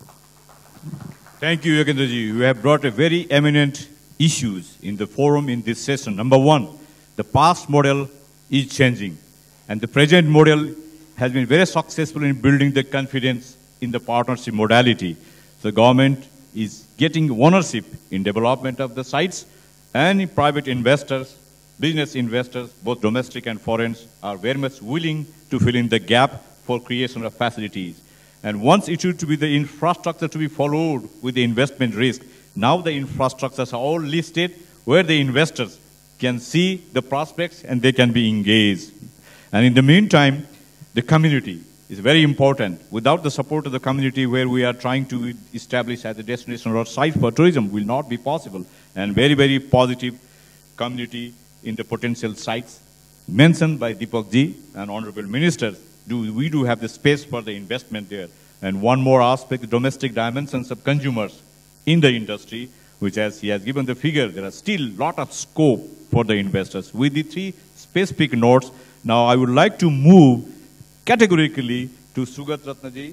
Thank you, Yogendra ji. You have brought a very eminent issues in the forum in this session. Number one, the past model is changing, and the present model has been very successful in building the confidence in the partnership modality. The government is getting ownership in development of the sites, and private investors, business investors, both domestic and foreign, are very much willing to fill in the gap for creation of facilities. And once it should be the infrastructure to be followed with the investment risk, now the infrastructures are all listed where the investors can see the prospects and they can be engaged. And in the meantime, the community is very important. Without the support of the community, where we are trying to establish as a destination or site for tourism, will not be possible. And very, very positive community in the potential sites mentioned by Dipak ji and Honorable Ministers. Do, we do have the space for the investment there. And one more aspect, the domestic dimensions of consumers in the industry, which as he has given the figure, there are still a lot of scope for the investors. With the three specific notes, now I would like to move categorically to Sugat Ratna ji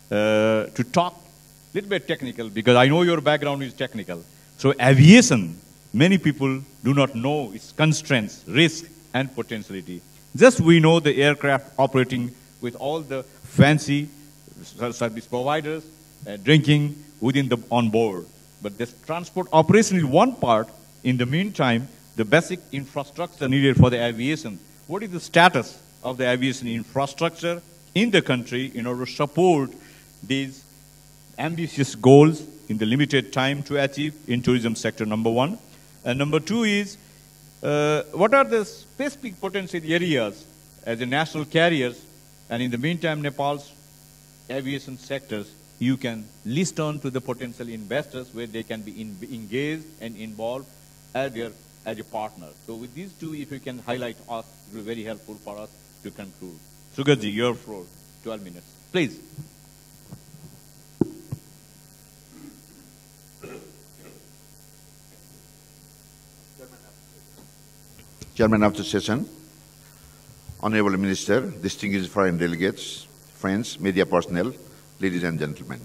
uh, to talk a little bit technical, because I know your background is technical. So aviation, many people do not know its constraints, risk, and potentiality. Just we know the aircraft operating with all the fancy service providers, uh, drinking within the on board. But this transport operation is one part. In the meantime, the basic infrastructure needed for the aviation. What is the status of the aviation infrastructure in the country in order to support these ambitious goals in the limited time to achieve in tourism sector, number one. And number two is, uh, what are the specific potential areas as the national carriers, and in the meantime, Nepal's aviation sectors, you can list on to the potential investors where they can be in, engaged and involved as, their, as a partner. So with these two, if you can highlight us, it will be very helpful for us to conclude. Sugat ji, your floor, twelve minutes. Please. Chairman of the session, Honorable Minister, distinguished foreign delegates, friends, media personnel, ladies and gentlemen.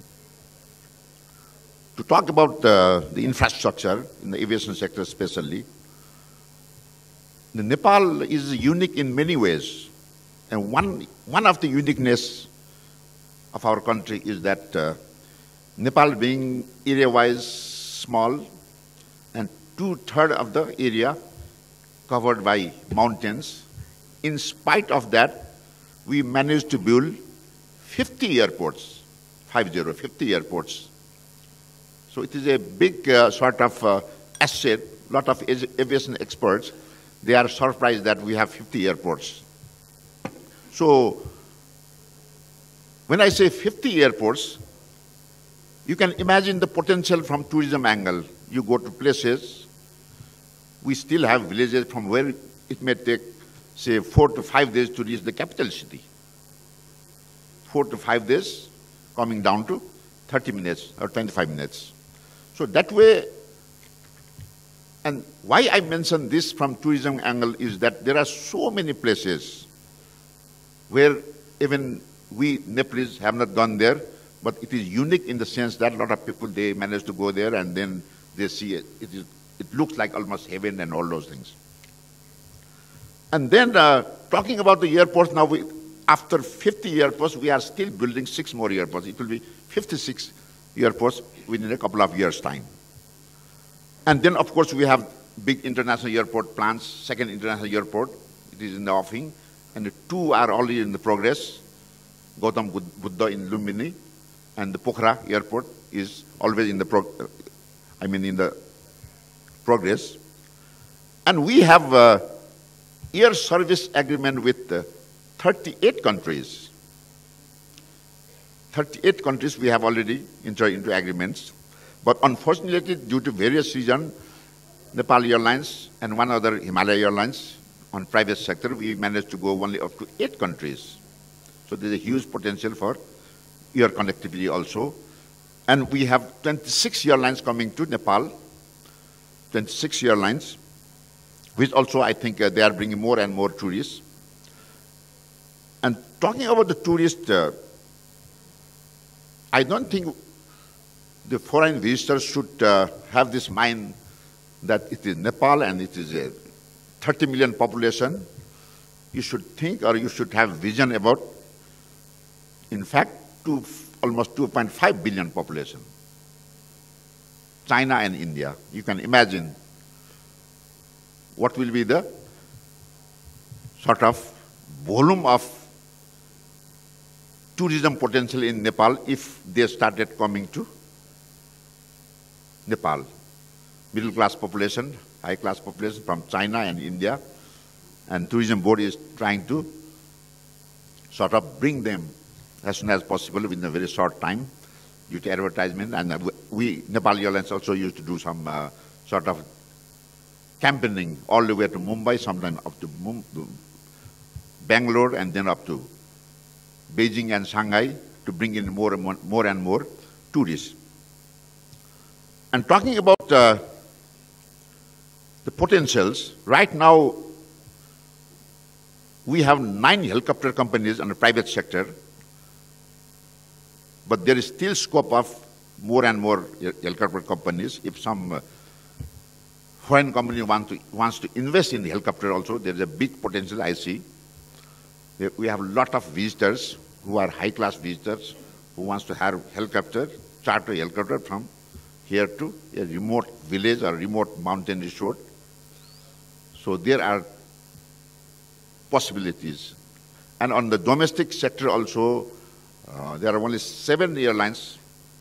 To talk about uh, the infrastructure in the aviation sector especially, the Nepal is unique in many ways. And one, one of the uniqueness of our country is that uh, Nepal being area-wise small, and two-thirds of the area covered by mountains. In spite of that, we managed to build fifty airports, five zero, fifty airports. So it is a big uh, sort of uh, asset. A lot of aviation experts, they are surprised that we have fifty airports. So when I say fifty airports, you can imagine the potential from tourism angle. You go to places, we still have villages from where it may take, say, four to five days to reach the capital city. Four to five days, coming down to thirty minutes or twenty-five minutes. So that way, and why I mention this from tourism angle is that there are so many places where even we Nepalese have not gone there, but it is unique in the sense that a lot of people, they manage to go there and then they see it. It, is, it looks like almost heaven and all those things. And then uh, talking about the airports, now we, after fifty airports, we are still building six more airports. It will be fifty-six airports within a couple of years' time. And then, of course, we have big international airport plans, second international airport. It is in the offing. And the two are already in the progress. Gautam Buddha in Lumbini, and the Pokhara airport is always in the, prog I mean, in the progress. And we have uh, air service agreement with uh, thirty-eight countries. thirty-eight countries we have already entered into agreements. But unfortunately, due to various reasons, Nepal Airlines and one other Himalaya Airlines on private sector, we managed to go only up to eight countries. So there's a huge potential for air connectivity also. And we have twenty-six airlines coming to Nepal, twenty-six airlines, which also I think uh, they are bringing more and more tourists. And talking about the tourists, uh, I don't think the foreign visitors should uh, have this mind that it is Nepal and it is a thirty million population. You should think, or you should have vision about, in fact, two, almost two point five billion population. China and India. You can imagine what will be the sort of volume of tourism potential in Nepal if they started coming to Nepal. Middle class population, high class population from China and India, and tourism board is trying to sort of bring them as soon as possible within a very short time due to advertisement. And we, Nepal Airlines, also used to do some uh, sort of campaigning all the way to Mumbai, sometimes up to, Mum to Bangalore, and then up to Beijing and Shanghai to bring in more and more, more, and more tourists. And talking about uh, the potentials, right now we have nine helicopter companies in the private sector, but there is still scope of more and more helicopter companies. If some uh, foreign company want to, wants to invest in helicopter also, there is a big potential I see. We have a lot of visitors who are high-class visitors who wants to have helicopter, charter helicopter from here to a remote village or remote mountain resort. So there are possibilities. And on the domestic sector also, uh, there are only seven airlines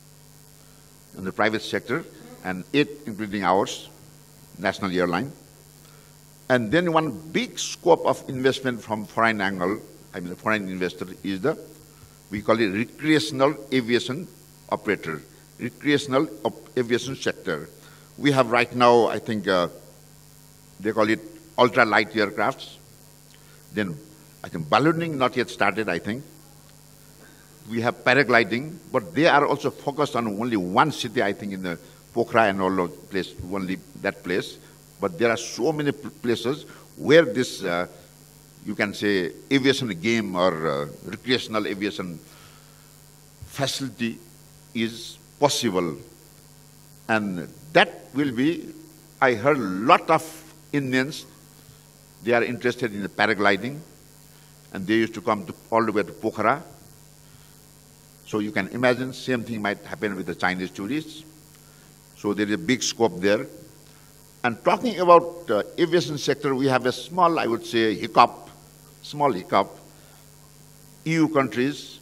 in the private sector and eight including ours, national airline. And then one big scope of investment from foreign angle, I mean the foreign investor, is the, we call it recreational aviation operator, recreational op aviation sector. We have right now, I think, uh, they call it ultra-light aircrafts. Then I think ballooning not yet started, I think. We have paragliding, but they are also focused on only one city, I think, in the Pokhara and all those places, only that place. But there are so many places where this, uh, you can say, aviation game or uh, recreational aviation facility is possible. And that will be, I heard a lot of Indians, they are interested in the paragliding, and they used to come to, all the way to Pokhara. So you can imagine same thing might happen with the Chinese tourists. So there is a big scope there. And talking about uh, aviation sector, we have a small, I would say, hiccup, small hiccup. E U countries,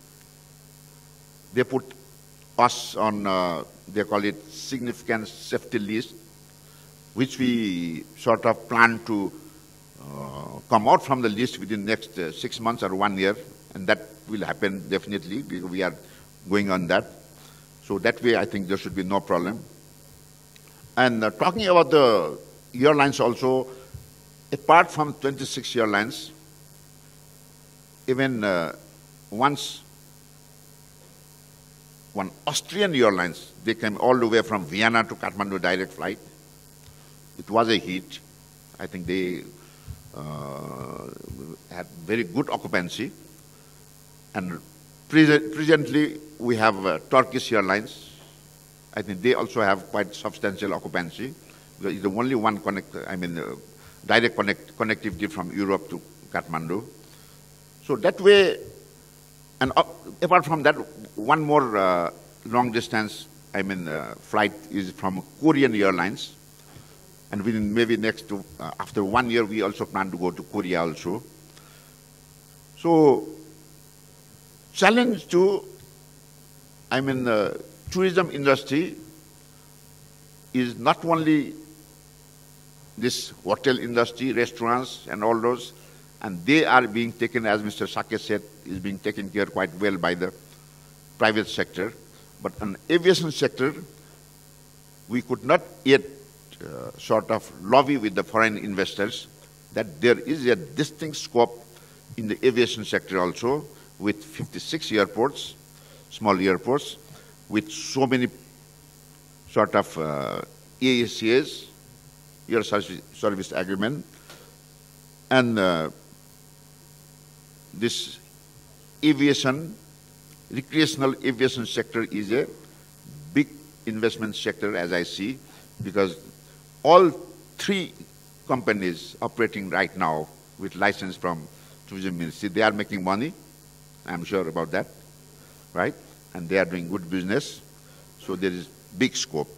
they put us on, uh, they call it significant safety list, which we sort of plan to uh, come out from the list within the next uh, six months or one year. And that will happen definitely, because we are going on that. So that way, I think there should be no problem. And uh, talking about the airlines also, apart from twenty-six airlines, even uh, once one Austrian Airlines, they came all the way from Vienna to Kathmandu direct flight. It was a hit. I think they uh, had very good occupancy. And Present, presently, we have uh, Turkish Airlines. I think they also have quite substantial occupancy. It's the only one connect, I mean, uh, direct connect, connectivity from Europe to Kathmandu. So that way, and uh, apart from that, one more uh, long distance, I mean, uh, flight is from Korean Airlines. And within maybe next, to, uh, after one year, we also plan to go to Korea also. So, challenge to, I mean, uh, tourism industry is not only this hotel industry, restaurants, and all those, and they are being taken, as Mister Shakya said, is being taken care quite well by the private sector. But on aviation sector, we could not yet uh, sort of lobby with the foreign investors that there is a distinct scope in the aviation sector also, with fifty-six airports, small airports, with so many sort of uh, A S C As, Air Service Agreement, and uh, this aviation, recreational aviation sector is a big investment sector, as I see, because all three companies operating right now with license from Tourism Ministry, they are making money. I'm sure about that, right? And they are doing good business. So there is big scope.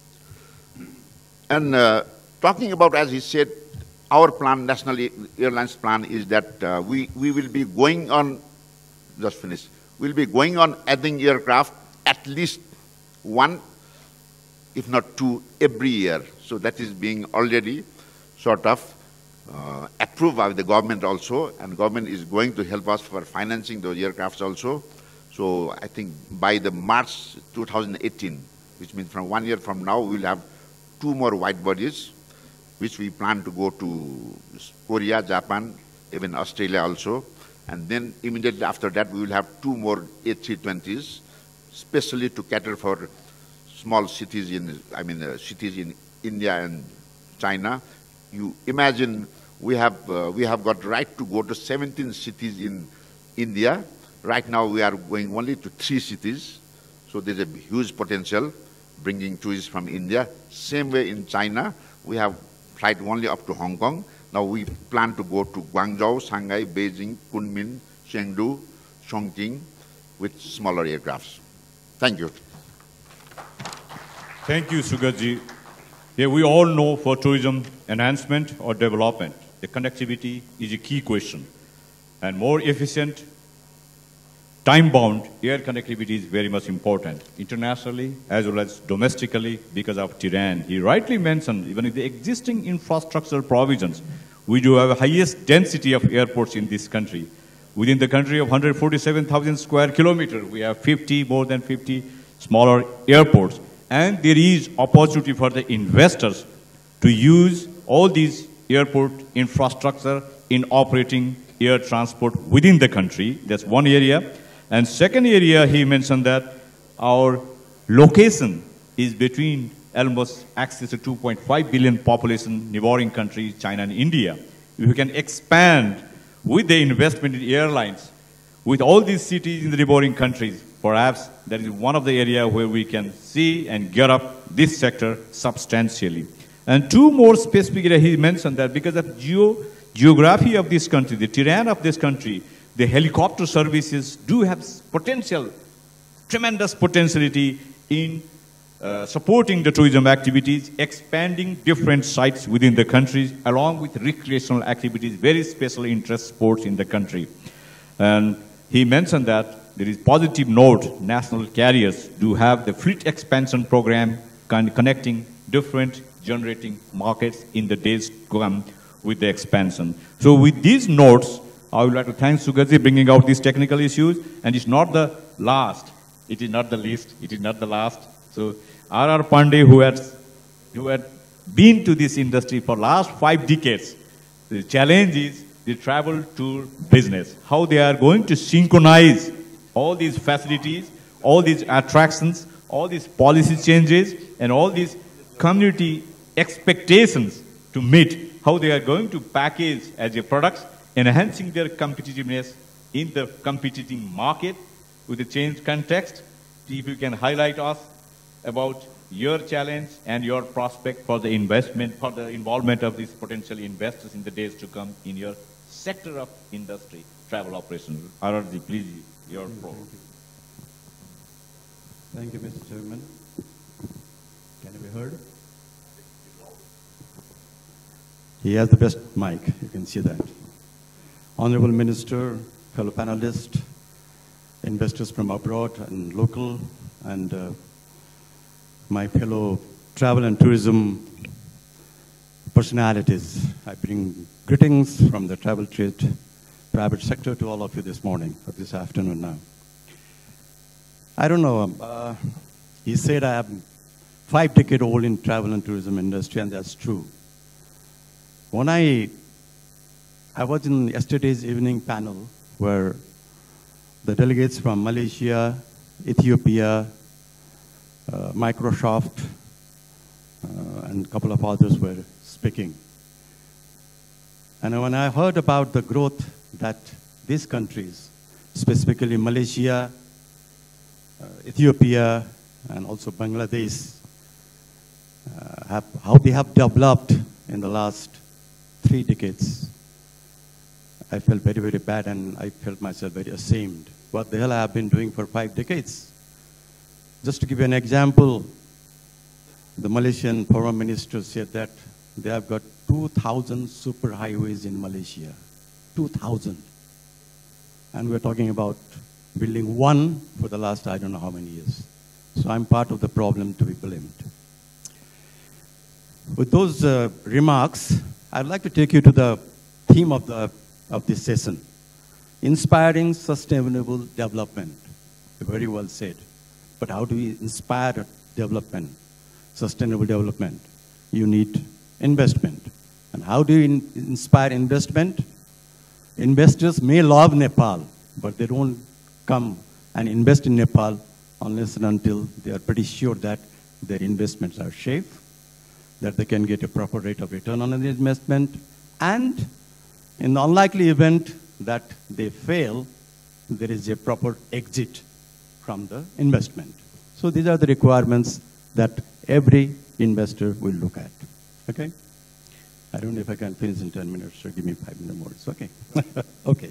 And uh, talking about, as he said, our plan, National Airlines plan, is that uh, we, we will be going on, just finish, we'll be going on adding aircraft at least one, if not two, every year. So that is being already sort of uh, approved by the government also, and government is going to help us for financing those aircrafts also. So I think by the March two thousand eighteen, which means from one year from now, we'll have two more wide bodies, which we plan to go to Korea, Japan, even Australia also. And then immediately after that, we will have two more A three twenties, especially to cater for small cities in, I mean, uh, cities in India and China. You imagine we have, uh, we have got right to go to seventeen cities in India. Right now, we are going only to three cities. So there's a huge potential bringing tourists from India. Same way in China, we have flight only up to Hong Kong. Now we plan to go to Guangzhou, Shanghai, Beijing, Kunming, Chengdu, Chongqing with smaller aircrafts. Thank you. Thank you, Sugatji. Yeah, we all know for tourism enhancement or development, the connectivity is a key question. And more efficient, time-bound air connectivity is very much important, internationally as well as domestically because of terrain. He rightly mentioned, even in the existing infrastructure provisions, we do have the highest density of airports in this country. Within the country of one hundred forty-seven thousand square kilometers, we have fifty, more than fifty smaller airports. And there is opportunity for the investors to use all these airport infrastructure in operating air transport within the country. That's one area. And second area, he mentioned that our location is between almost access to two point five billion population neighboring countries, China and India. If we can expand with the investment in airlines, with all these cities in the neighboring countries, perhaps that is one of the areas where we can see and gear up this sector substantially. And two more specific areas, he mentioned that because of geo geography of this country, the terrain of this country, the helicopter services do have potential, tremendous potentiality in uh, supporting the tourism activities, expanding different sites within the country, along with recreational activities, very special interest sports in the country. And he mentioned that there is positive note, national carriers do have the fleet expansion program connecting different generating markets in the days to come with the expansion. So with these notes, I would like to thank Sugatji bringing out these technical issues, and it's not the last, it is not the least, it is not the last. So R R Pandey, who had, who had been to this industry for last five decades, the challenge is the travel tour business, how they are going to synchronize all these facilities, all these attractions, all these policy changes, and all these community expectations to meet, how they are going to package as a products, enhancing their competitiveness in the competing market, with the changed context, if you can highlight us about your challenge and your prospect for the investment, for the involvement of these potential investors in the days to come in your sector of industry, travel operations. Ararji, please, your floor. Thank you, Mister Chairman. Can it be heard? He has the best mic, you can see that. Honorable Minister, fellow panelists, investors from abroad and local, and uh, my fellow travel and tourism personalities. I bring greetings from the travel trade private sector to all of you this morning, or this afternoon now. I don't know, uh, he said I am five decade old in travel and tourism industry, and that's true. When I, I was in yesterday's evening panel where the delegates from Malaysia, Ethiopia, uh, Microsoft, uh, and a couple of others were speaking. And when I heard about the growth that these countries, specifically Malaysia, uh, Ethiopia, and also Bangladesh, uh, have, how they have developed in the last three decades, I felt very, very bad, and I felt myself very ashamed. What the hell I have been doing for five decades? Just to give you an example, the Malaysian foreign minister said that they have got two thousand super highways in Malaysia. two thousand. And we're talking about building one for the last I don't know how many years. So I'm part of the problem to be blamed. With those uh, remarks, I'd like to take you to the theme of, the, of this session. Inspiring sustainable development. Very well said. But how do we inspire development, sustainable development? You need investment. And how do you in inspire investment? Investors may love Nepal, but they don't come and invest in Nepal unless and until they are pretty sure that their investments are safe, that they can get a proper rate of return on an investment, and in the unlikely event that they fail, there is a proper exit from the investment. So these are the requirements that every investor will look at. Okay? I don't know if I can finish in ten minutes, or give me five minutes more. It's okay. Okay.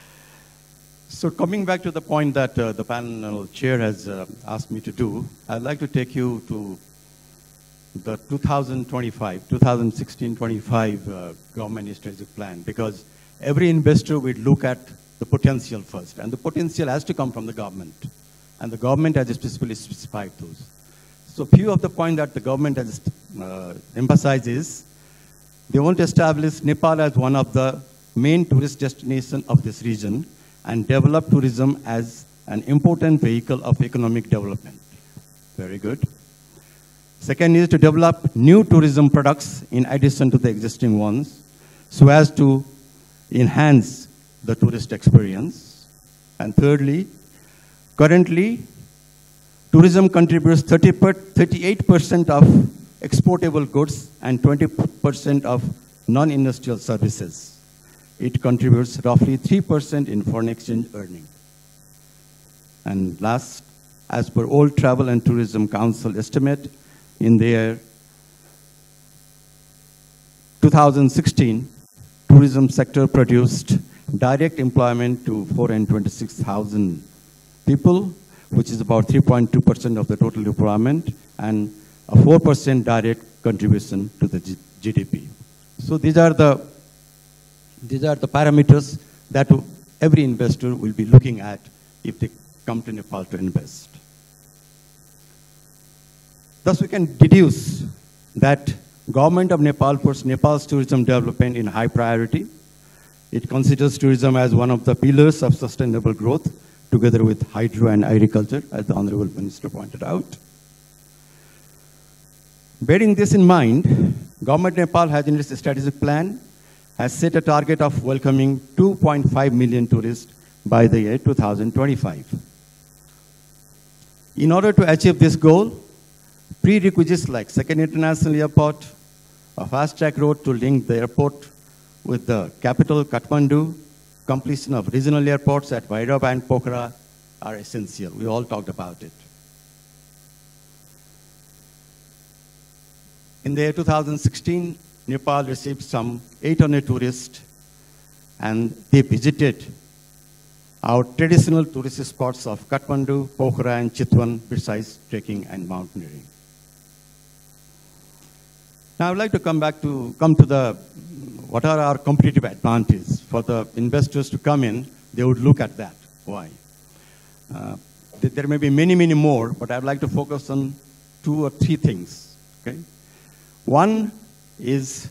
So coming back to the point that uh, the panel chair has uh, asked me to do, I'd like to take you to the two thousand twenty-five, two thousand sixteen twenty-five uh, government strategic plan, because every investor will look at the potential first, and the potential has to come from the government, and the government has specifically specified those. So few of the points that the government has uh, emphasized is, they want to establish Nepal as one of the main tourist destinations of this region and develop tourism as an important vehicle of economic development. Very good. Second is to develop new tourism products in addition to the existing ones so as to enhance the tourist experience. And thirdly, currently, tourism contributes thirty-eight percent of exportable goods and twenty percent of non-industrial services. It contributes roughly three percent in foreign exchange earning. And last, as per World Travel and Tourism Council estimate, in their two thousand sixteen, tourism sector produced direct employment to four hundred twenty-six thousand people, which is about three point two percent of the total employment, and a four percent direct contribution to the G D P. So these are the these are the parameters that every investor will be looking at if they come to Nepal to invest. Thus, we can deduce that government of Nepal puts Nepal's tourism development in high priority. It considers tourism as one of the pillars of sustainable growth, together with hydro and agriculture, as the Honorable Minister pointed out. Bearing this in mind, Government of Nepal has in its strategic plan has set a target of welcoming two point five million tourists by the year two thousand twenty-five. In order to achieve this goal, prerequisites like second international airport, a fast-track road to link the airport with the capital, Kathmandu, completion of regional airports at Bhairab and Pokhara are essential. We all talked about it. In the year two thousand sixteen, Nepal received some eight hundred tourists, and they visited our traditional tourist spots of Kathmandu, Pokhara, and Chitwan, besides trekking and mountaineering. Now I would like to come back to, come to the, what are our competitive advantages? For the investors to come in, they would look at that. Why? Uh, th there may be many, many more, but I would like to focus on two or three things, okay? One is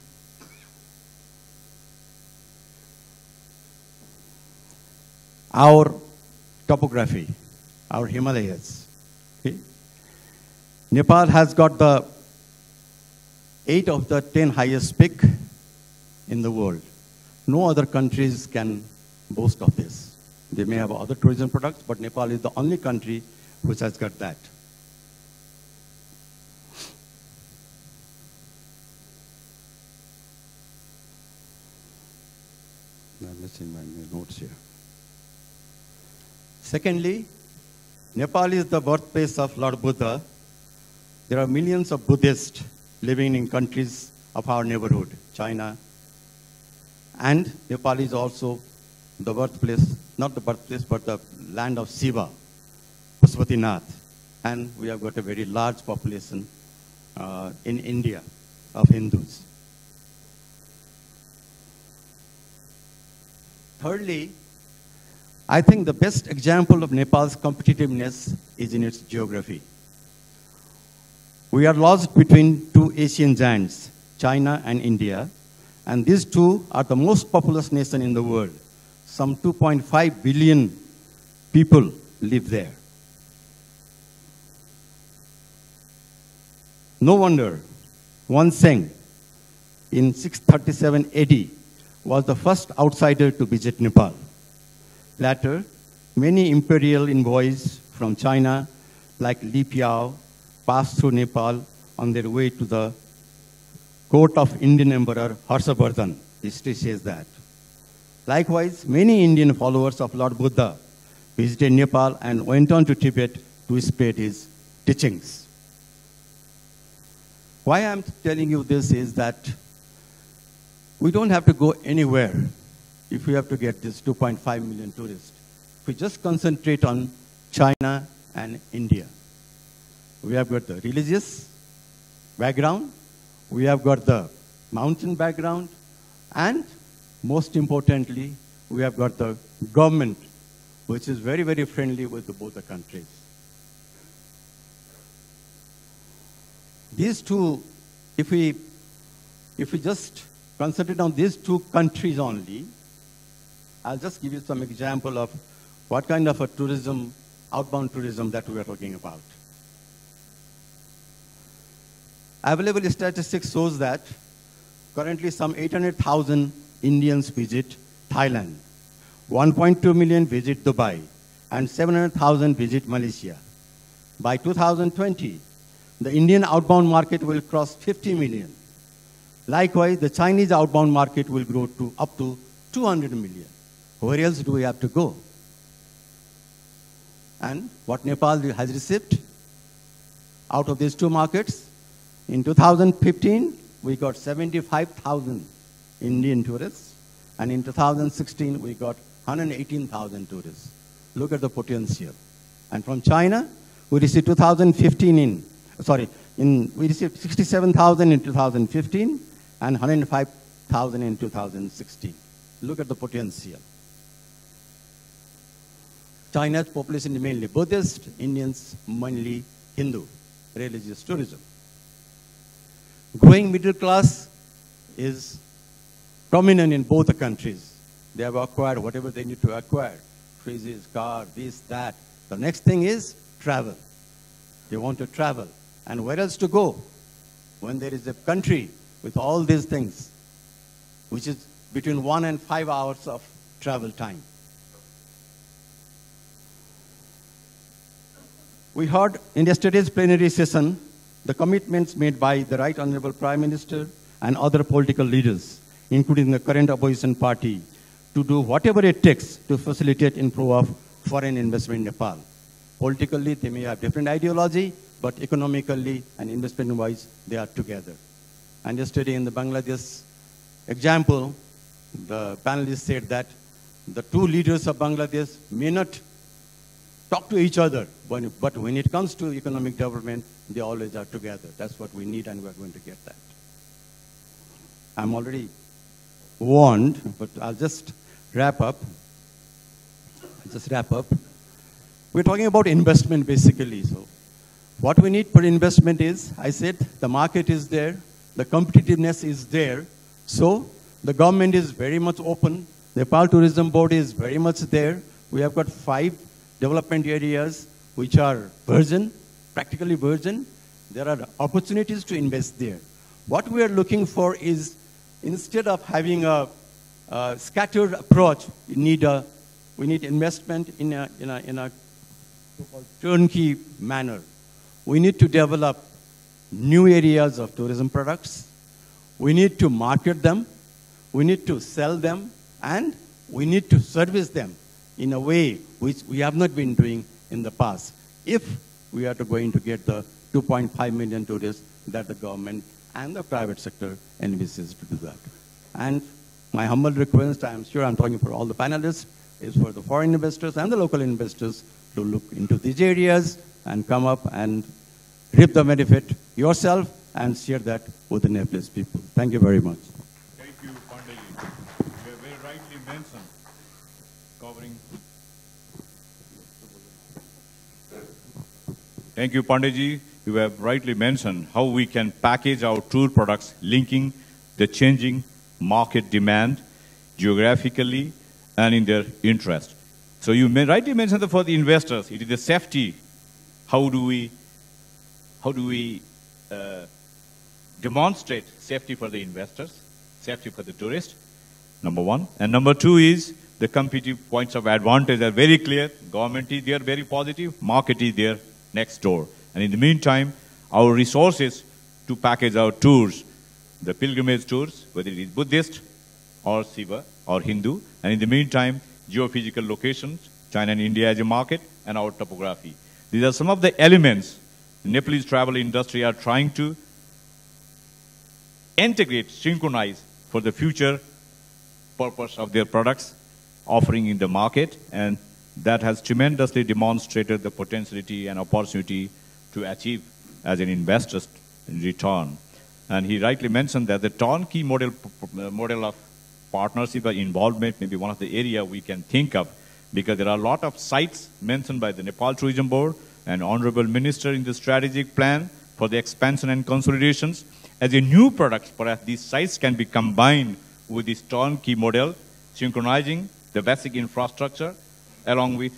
our topography, our Himalayas. Okay? Nepal has got the eight of the ten highest peak in the world. No other countries can boast of this. They may have other tourism products, but Nepal is the only country which has got that. I'm missing my notes here. Secondly, Nepal is the birthplace of Lord Buddha. There are millions of Buddhists living in countries of our neighborhood, China. And Nepal is also the birthplace, not the birthplace, but the land of Shiva, Pashupatinath. And we have got a very large population uh, in India of Hindus. Thirdly, I think the best example of Nepal's competitiveness is in its geography. We are lodged between two Asian giants, China and India, and these two are the most populous nation in the world. Some two point five billion people live there. No wonder Wanseng in six thirty-seven A D was the first outsider to visit Nepal. Later, many imperial envoys from China, like Li Piao, passed through Nepal on their way to the court of Indian Emperor Harshavardhan. History says that. Likewise, many Indian followers of Lord Buddha visited Nepal and went on to Tibet to spread his teachings. Why I'm telling you this is that we don't have to go anywhere if we have to get this two point five million tourists. If we just concentrate on China and India. We have got the religious background, we have got the mountain background, and most importantly, we have got the government, which is very, very friendly with the, both the countries. These two, if we, if we just concentrate on these two countries only, I'll just give you some example of what kind of a tourism, outbound tourism that we are talking about. Available statistics shows that currently some eight hundred thousand Indians visit Thailand, one point two million visit Dubai, and seven hundred thousand visit Malaysia. By two thousand twenty, the Indian outbound market will cross fifty million. Likewise, the Chinese outbound market will grow to up to two hundred million. Where else do we have to go? And what Nepal has received out of these two markets? In two thousand fifteen, we got seventy-five thousand Indian tourists, and in two thousand sixteen, we got one hundred eighteen thousand tourists. Look at the potential. And from China, we received two thousand fifteen in, sorry, in, we received sixty-seven thousand in two thousand fifteen and one hundred five thousand in two thousand sixteen. Look at the potential. China's population is mainly Buddhist, Indians mainly Hindu, religious tourism. Growing middle class is prominent in both the countries. They have acquired whatever they need to acquire. Fridges, car, this, that. The next thing is travel. They want to travel. And where else to go? When there is a country with all these things, which is between one and five hours of travel time. We heard in yesterday's plenary session the commitments made by the Right Honorable Prime Minister and other political leaders, including the current opposition party, to do whatever it takes to facilitate improve of foreign investment in Nepal. Politically, they may have different ideology, but economically and investment-wise, they are together. And yesterday in the Bangladesh example, the panelists said that the two leaders of Bangladesh may not talk to each other, but when it comes to economic development, they always are together. That's what we need, and we're going to get that. I'm already warned, but I'll just wrap up. I'll just wrap up. We're talking about investment, basically. So what we need for investment is, I said, the market is there, the competitiveness is there, so the government is very much open. The Nepal Tourism Board is very much there. We have got five development areas which are virgin, practically virgin. There are opportunities to invest there. What we are looking for is, instead of having a, a scattered approach, we need, a, we need investment in a, in a, in a turnkey manner. We need to develop new areas of tourism products. We need to market them. We need to sell them. And we need to service them in a way which we have not been doing in the past, if we are to going to get the two point five million tourists that the government and the private sector envisages to do that. And my humble request, I'm sure I'm talking for all the panelists, is for the foreign investors and the local investors to look into these areas and come up and reap the benefit yourself and share that with the Nepalese people. Thank you very much. Thank you, Pandey. You have very rightly mentioned covering. Thank you, Pandey. You have rightly mentioned how we can package our tour products, linking the changing market demand geographically and in their interest. So you may rightly mentioned that for the investors, it is the safety. How do we, how do we uh, demonstrate safety for the investors, safety for the tourist, number one. And number two is the competitive points of advantage are very clear. Government is there, very positive. Market is there next door. And in the meantime, our resources to package our tours, the pilgrimage tours, whether it is Buddhist or Shiva or Hindu, and in the meantime, geophysical locations, China and India as a market, and our topography. These are some of the elements the Nepalese travel industry are trying to integrate, synchronize for the future purpose of their products offering in the market, and that has tremendously demonstrated the potentiality and opportunity to achieve as an investor's return. And he rightly mentioned that the turnkey model, model of partnership or involvement may be one of the areas we can think of, because there are a lot of sites mentioned by the Nepal Tourism Board and Honorable Minister in the strategic plan for the expansion and consolidations. As a new product, perhaps these sites can be combined with this turnkey model, synchronizing the basic infrastructure along with,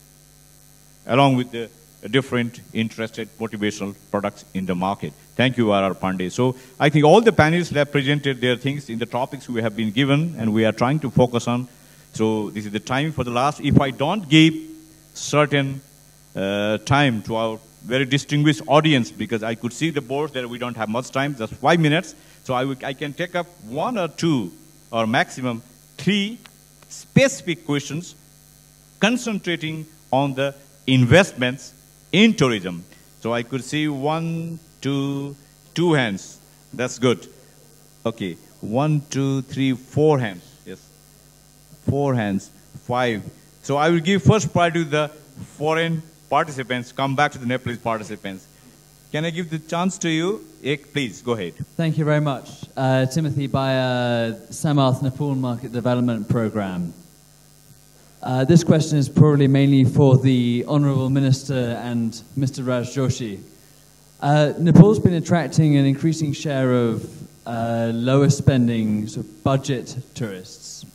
along with the different interested motivational products in the market. Thank you, R R Pandey. So I think all the panelists have presented their things in the topics we have been given, and we are trying to focus on. So this is the time for the last. If I don't give certain uh, time to our very distinguished audience, because I could see the board that we don't have much time, just five minutes. So I, I can take up one or two or maximum three specific questions concentrating on the investments in tourism. So I could see one, two, two hands. That's good. Okay, one, two, three, four hands. Yes, four hands, five. So I will give first priority to the foreign participants, come back to the Nepalese participants. Can I give the chance to you? Ek, please, go ahead. Thank you very much. Uh, Timothy, by uh, Samarth Nepal Market Development Program. Uh, this question is probably mainly for the Honourable Minister and Mister Raj Joshi. Uh, Nepal's been attracting an increasing share of uh, lower spending sort of budget tourists.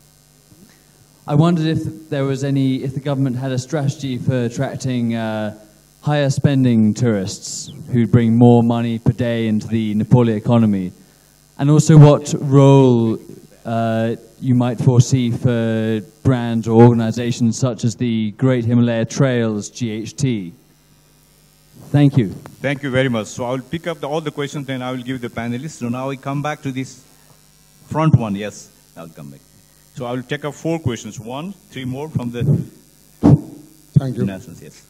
I wondered if there was any, if the government had a strategy for attracting uh, higher spending tourists who bring more money per day into the Nepali economy, and also what role uh, you might foresee for brands or organizations such as the Great Himalaya Trails, G H T. Thank you. Thank you very much. So I will pick up the, all the questions, then I will give the panelists. So now we come back to this front one. Yes, I'll come back. So I will take up four questions. One, three more from the Thank you. In essence, yes.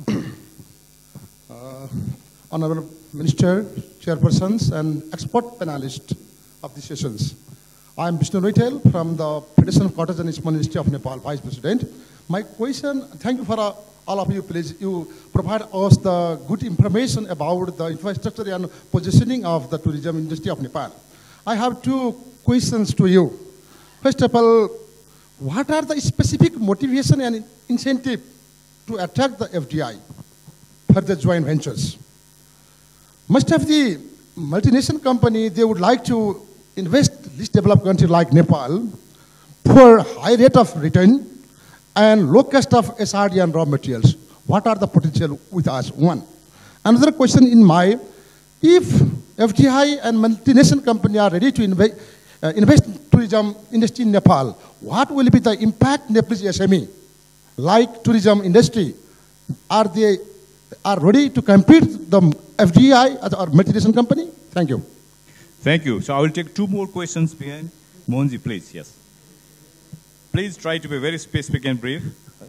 Uh, Honorable Minister, Chairpersons, and expert panelists of the sessions. I am Vishnu Raitel from the Federation of Cottage and Small Industry of Nepal, Vice President. My question, thank you for uh, all of you, please, you provide us the good information about the infrastructure and positioning of the tourism industry of Nepal. I have two questions to you. First of all, what are the specific motivation and incentive to attract the F D I for the joint ventures? Most of the multinational company, they would like to invest in this developed country like Nepal for high rate of return and low cost of S R D and raw materials. What are the potential with us? One. Another question in my, if F D I and multinational company are ready to invest, uh, invest in tourism industry in Nepal, what will be the impact Nepalese S M E, like tourism industry? Are they are ready to compete the F D I or multinational company? Thank you. Thank you. So I will take two more questions behind. Mohanji, please, yes. Please try to be very specific and brief.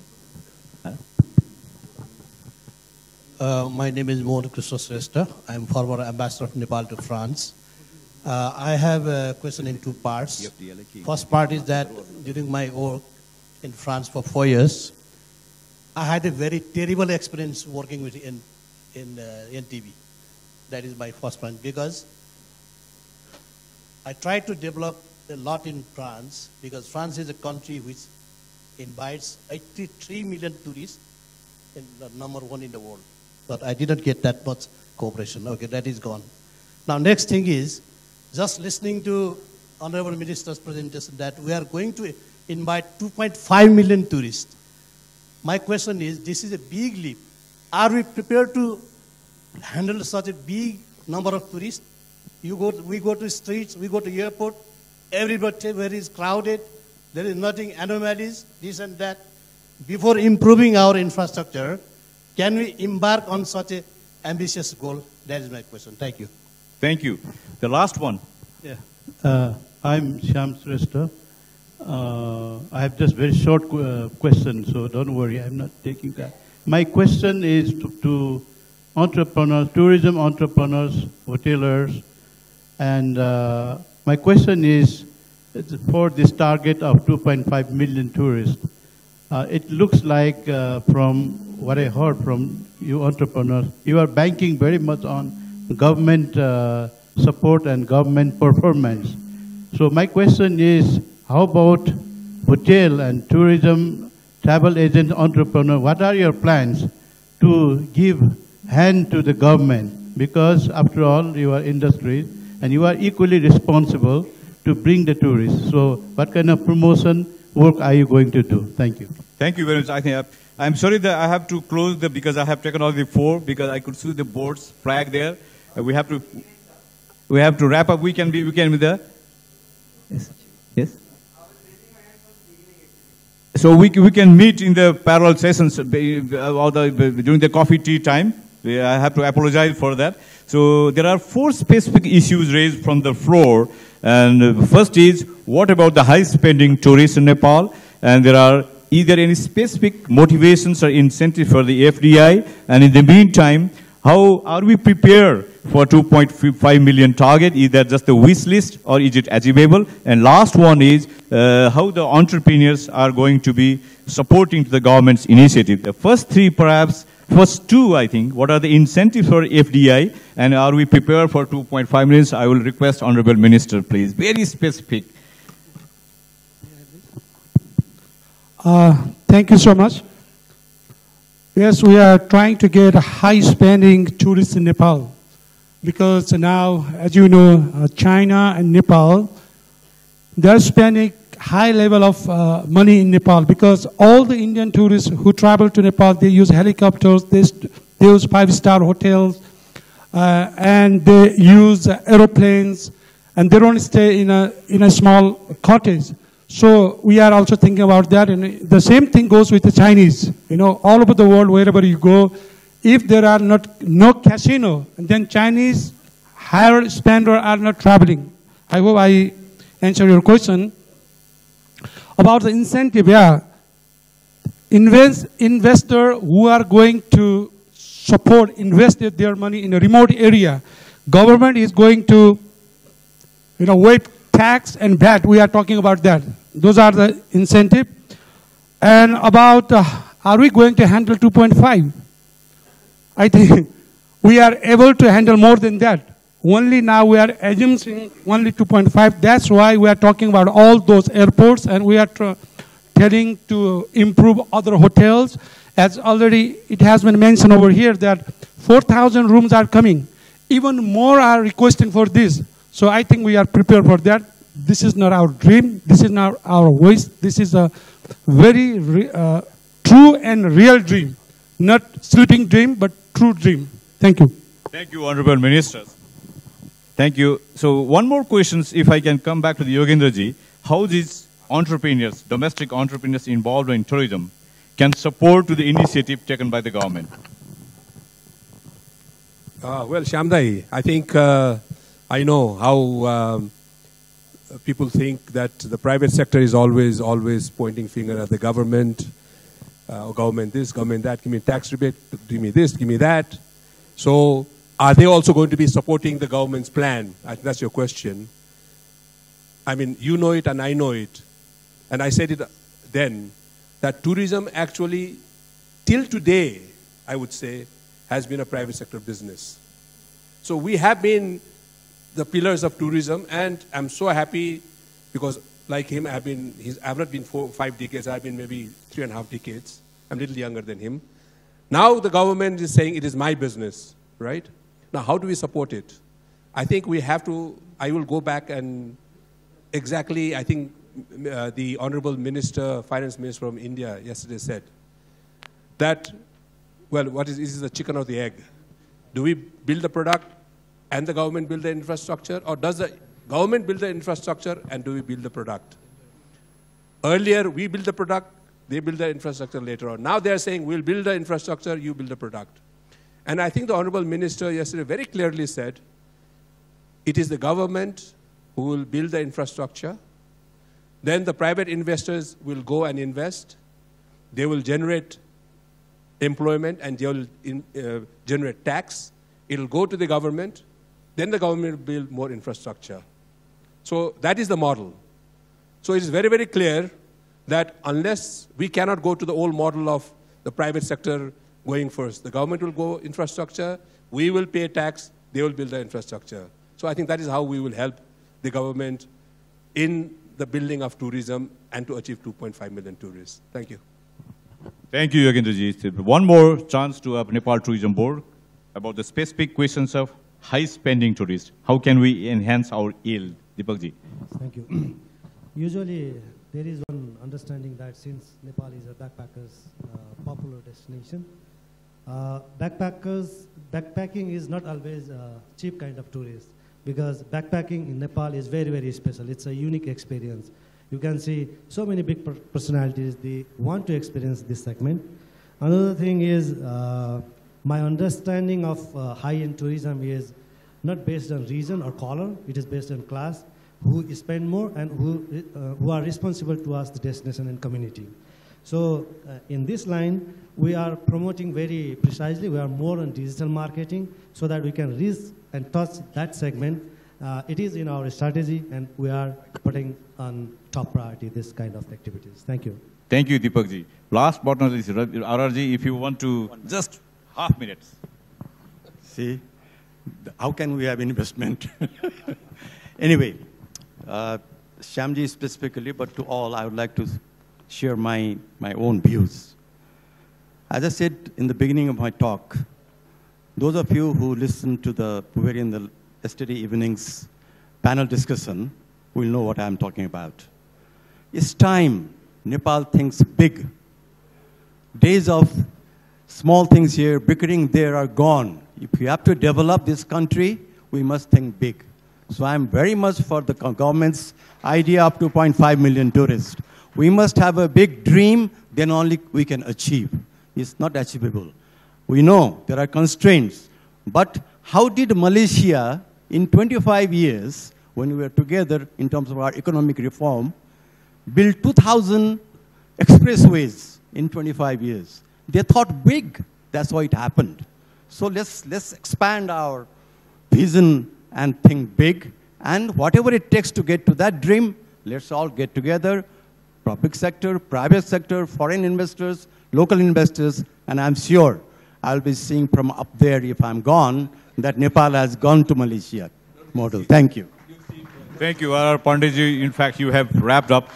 Uh, my name is Mohan Shrestha. I am former ambassador of Nepal to France. Uh, I have a question in two parts. First part is that during my work in France for four years, I had a very terrible experience working with in, in uh, N T V. That is my first point, because I tried to develop a lot in France, because France is a country which invites eighty-three million tourists, and the number one in the world. But I didn't get that much cooperation. Okay, that is gone. Now, next thing is, just listening to Honorable Minister's presentation that we are going to invite two point five million tourists. My question is, this is a big leap. Are we prepared to handle such a big number of tourists? You go to, we go to streets, we go to airport, everybody where is crowded, there is nothing, anomalies, this and that. Before improving our infrastructure, can we embark on such an ambitious goal? That is my question. Thank you. Thank you. The last one. Yeah. Uh, I'm Shyam Shrestha. Uh, I have just very short uh, question, so don't worry, I'm not taking that. My question is to, to entrepreneurs, tourism entrepreneurs, hotelers, and uh, my question is for this target of two point five million tourists. Uh, it looks like uh, from what I heard from you entrepreneurs, you are banking very much on government uh, support and government performance. So my question is, how about hotel and tourism, travel agent, entrepreneur? What are your plans to give hand to the government? Because after all, you are industry and you are equally responsible to bring the tourists. So what kind of promotion work are you going to do? Thank you. Thank you very much. I think I, I'm sorry that I have to close the, because I have taken all the four, because I could see the board's flag there. Uh, we have to we have to wrap up. We can be we can be there. Yes. Yes. So we we can meet in the parallel sessions uh, or the, during the coffee tea time. We, I have to apologize for that. So there are four specific issues raised from the floor. And uh, first is, what about the high spending tourists in Nepal? And there are either any specific motivations or incentives for the F D I? And in the meantime, how are we prepared for two point five million target? Either just the wish list or is it achievable? And last one is uh, how the entrepreneurs are going to be supporting the government's initiative. The first three perhaps, first two I think, what are the incentives for F D I and are we prepared for two point five million? I will request Honorable Minister please, very specific. Uh, thank you so much. Yes, we are trying to get high-spending tourists in Nepal because now, as you know, uh, China and Nepal, they're spending high level of uh, money in Nepal because all the Indian tourists who travel to Nepal, they use helicopters, they, they use five-star hotels, uh, and they use uh, aeroplanes, and they don't stay in a, in a small cottage. So we are also thinking about that, and the same thing goes with the Chinese. You know, all over the world, wherever you go, if there are not no casino, then Chinese higher spender are not traveling. I hope I answer your question about the incentive. Yeah, invest, investor who are going to support, invest their money in a remote area, government is going to, you know, waive tax and V A T. We are talking about that. Those are the incentive. And about, uh, are we going to handle two point five? I think we are able to handle more than that. Only now we are assuming only two point five. That's why we are talking about all those airports, and we are telling to improve other hotels. As already it has been mentioned over here that four thousand rooms are coming. Even more are requesting for this. So I think we are prepared for that. This is not our dream. This is not our wish. This is a very re uh, true and real dream. Not sleeping dream, but true dream. Thank you. Thank you, Honorable Ministers. Thank you. So one more question, if I can come back to the Yogendra ji. How these entrepreneurs, domestic entrepreneurs involved in tourism, can support to the initiative taken by the government? Uh, well, Shyamdai, I think uh, I know how um, people think that the private sector is always, always pointing finger at the government. Uh, government this, government that, give me tax rebate, give me this, give me that. So are they also going to be supporting the government's plan? I think that's your question. I mean, you know it and I know it. And I said it then, that tourism actually, till today, I would say, has been a private sector business. So we have been the pillars of tourism, and I'm so happy because like him, I've been, he's, I've not been four, five decades, I've been maybe three and a half decades. I'm a little younger than him. Now the government is saying it is my business, right? Now how do we support it? I think we have to, I will go back and exactly, I think uh, the Honorable Minister, Finance Minister from India yesterday said that, well, what is, is this the chicken or the egg? Do we build the product and the government build the infrastructure, or does the government build the infrastructure and do we build the product? Earlier, we build the product, they build the infrastructure later on. Now they're saying, we'll build the infrastructure, you build the product. And I think the Honorable Minister yesterday very clearly said, it is the government who will build the infrastructure, then the private investors will go and invest, they will generate employment and they will in, uh, generate tax, it'll go to the government, then the government will build more infrastructure. So that is the model. So it is very, very clear that unless we cannot go to the old model of the private sector going first, the government will go infrastructure, we will pay tax, they will build the infrastructure. So I think that is how we will help the government in the building of tourism and to achieve two point five million tourists. Thank you. Thank you, Yogendra ji. One more chance to have Nepal Tourism Board about the specific questions of high-spending tourists. How can we enhance our yield? Dipak ji. Thank you. Usually, there is one understanding that since Nepal is a backpackers' uh, popular destination, uh, backpackers, backpacking is not always a cheap kind of tourist, because backpacking in Nepal is very, very special. It's a unique experience. You can see so many big per personalities, they want to experience this segment. Another thing is, uh, my understanding of uh, high-end tourism is not based on region or color, it is based on class, who spend more and who, uh, who are responsible towards the destination and community. So uh, in this line, we are promoting very precisely, we are more on digital marketing so that we can reach and touch that segment. Uh, it is in our strategy and we are putting on top priority this kind of activities. Thank you. Thank you, Dipak ji. Last but not least, R R ji, if you want to just half minutes. See, how can we have investment? Anyway, uh, Shyamji specifically, but to all, I would like to share my, my own views. As I said in the beginning of my talk, those of you who listened to the very in the yesterday evening's panel discussion will know what I'm talking about. It's time Nepal thinks big. Days of small things here, bickering there are gone. If we have to develop this country, we must think big. So I'm very much for the government's idea of two point five million tourists. We must have a big dream, then only we can achieve. It's not achievable. We know there are constraints. But how did Malaysia, in twenty-five years, when we were together in terms of our economic reform, build two thousand expressways in twenty-five years. They thought big. That's why it happened. So let's, let's expand our vision and think big. And whatever it takes to get to that dream, let's all get together, public sector, private sector, foreign investors, local investors, and I'm sure I'll be seeing from up there if I'm gone that Nepal has gone to Malaysia model. Thank you. Thank you, R R Pandey. In fact, you have wrapped up.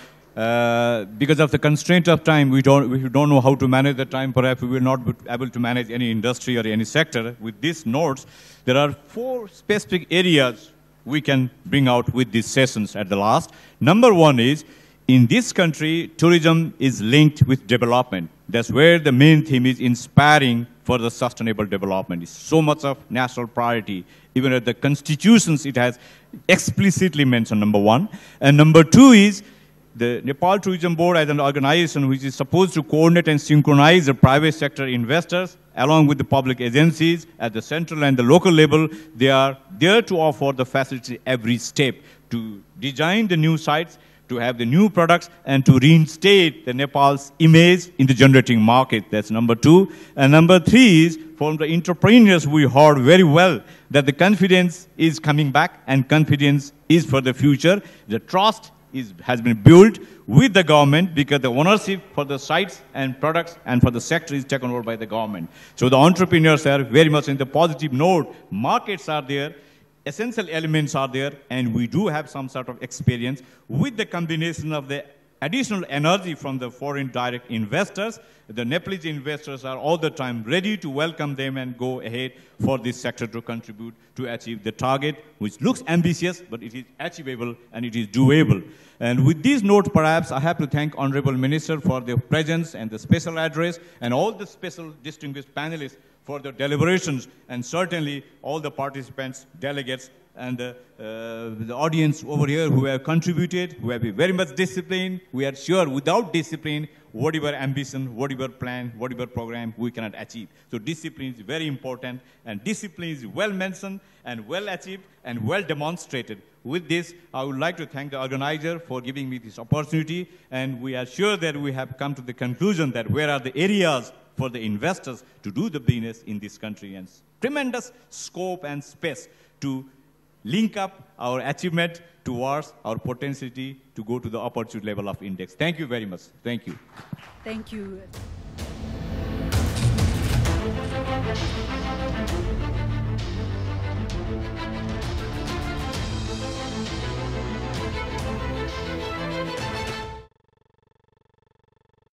Uh, because of the constraint of time, we don't, we don't know how to manage the time. Perhaps we will not be able to manage any industry or any sector. With these notes, there are four specific areas we can bring out with these sessions at the last. Number one is, in this country, tourism is linked with development. That's where the main theme is inspiring for the sustainable development. It's so much of national priority. Even at the constitutions, it has explicitly mentioned, number one. And number two is, the Nepal Tourism Board as an organization which is supposed to coordinate and synchronize the private sector investors along with the public agencies at the central and the local level. They are there to offer the facility every step, to design the new sites, to have the new products, and to reinstate the Nepal's image in the generating market. That's number two. And number three is, from the entrepreneurs, we heard very well that the confidence is coming back and confidence is for the future. The trust Is, has been built with the government because the ownership for the sites and products and for the sector is taken over by the government. So the entrepreneurs are very much in the positive note. Markets are there, essential elements are there, and we do have some sort of experience with the combination of the additional energy from the foreign direct investors. The Nepalese investors are all the time ready to welcome them and go ahead for this sector to contribute to achieve the target, which looks ambitious, but it is achievable and it is doable. And with this note, perhaps, I have to thank Honorable Minister for their presence and the special address, and all the special distinguished panelists for their deliberations, and certainly all the participants, delegates, and uh, uh, the audience over here who have contributed, who have been very much disciplined. We are sure without discipline, whatever ambition, whatever plan, whatever program, we cannot achieve. So discipline is very important, and discipline is well mentioned and well achieved and well demonstrated. With this, I would like to thank the organizer for giving me this opportunity, and we are sure that we have come to the conclusion that where are the areas for the investors to do the business in this country, and tremendous scope and space to link up our achievement towards our potentiality to go to the opportunity level of index. Thank you very much. Thank you. Thank you.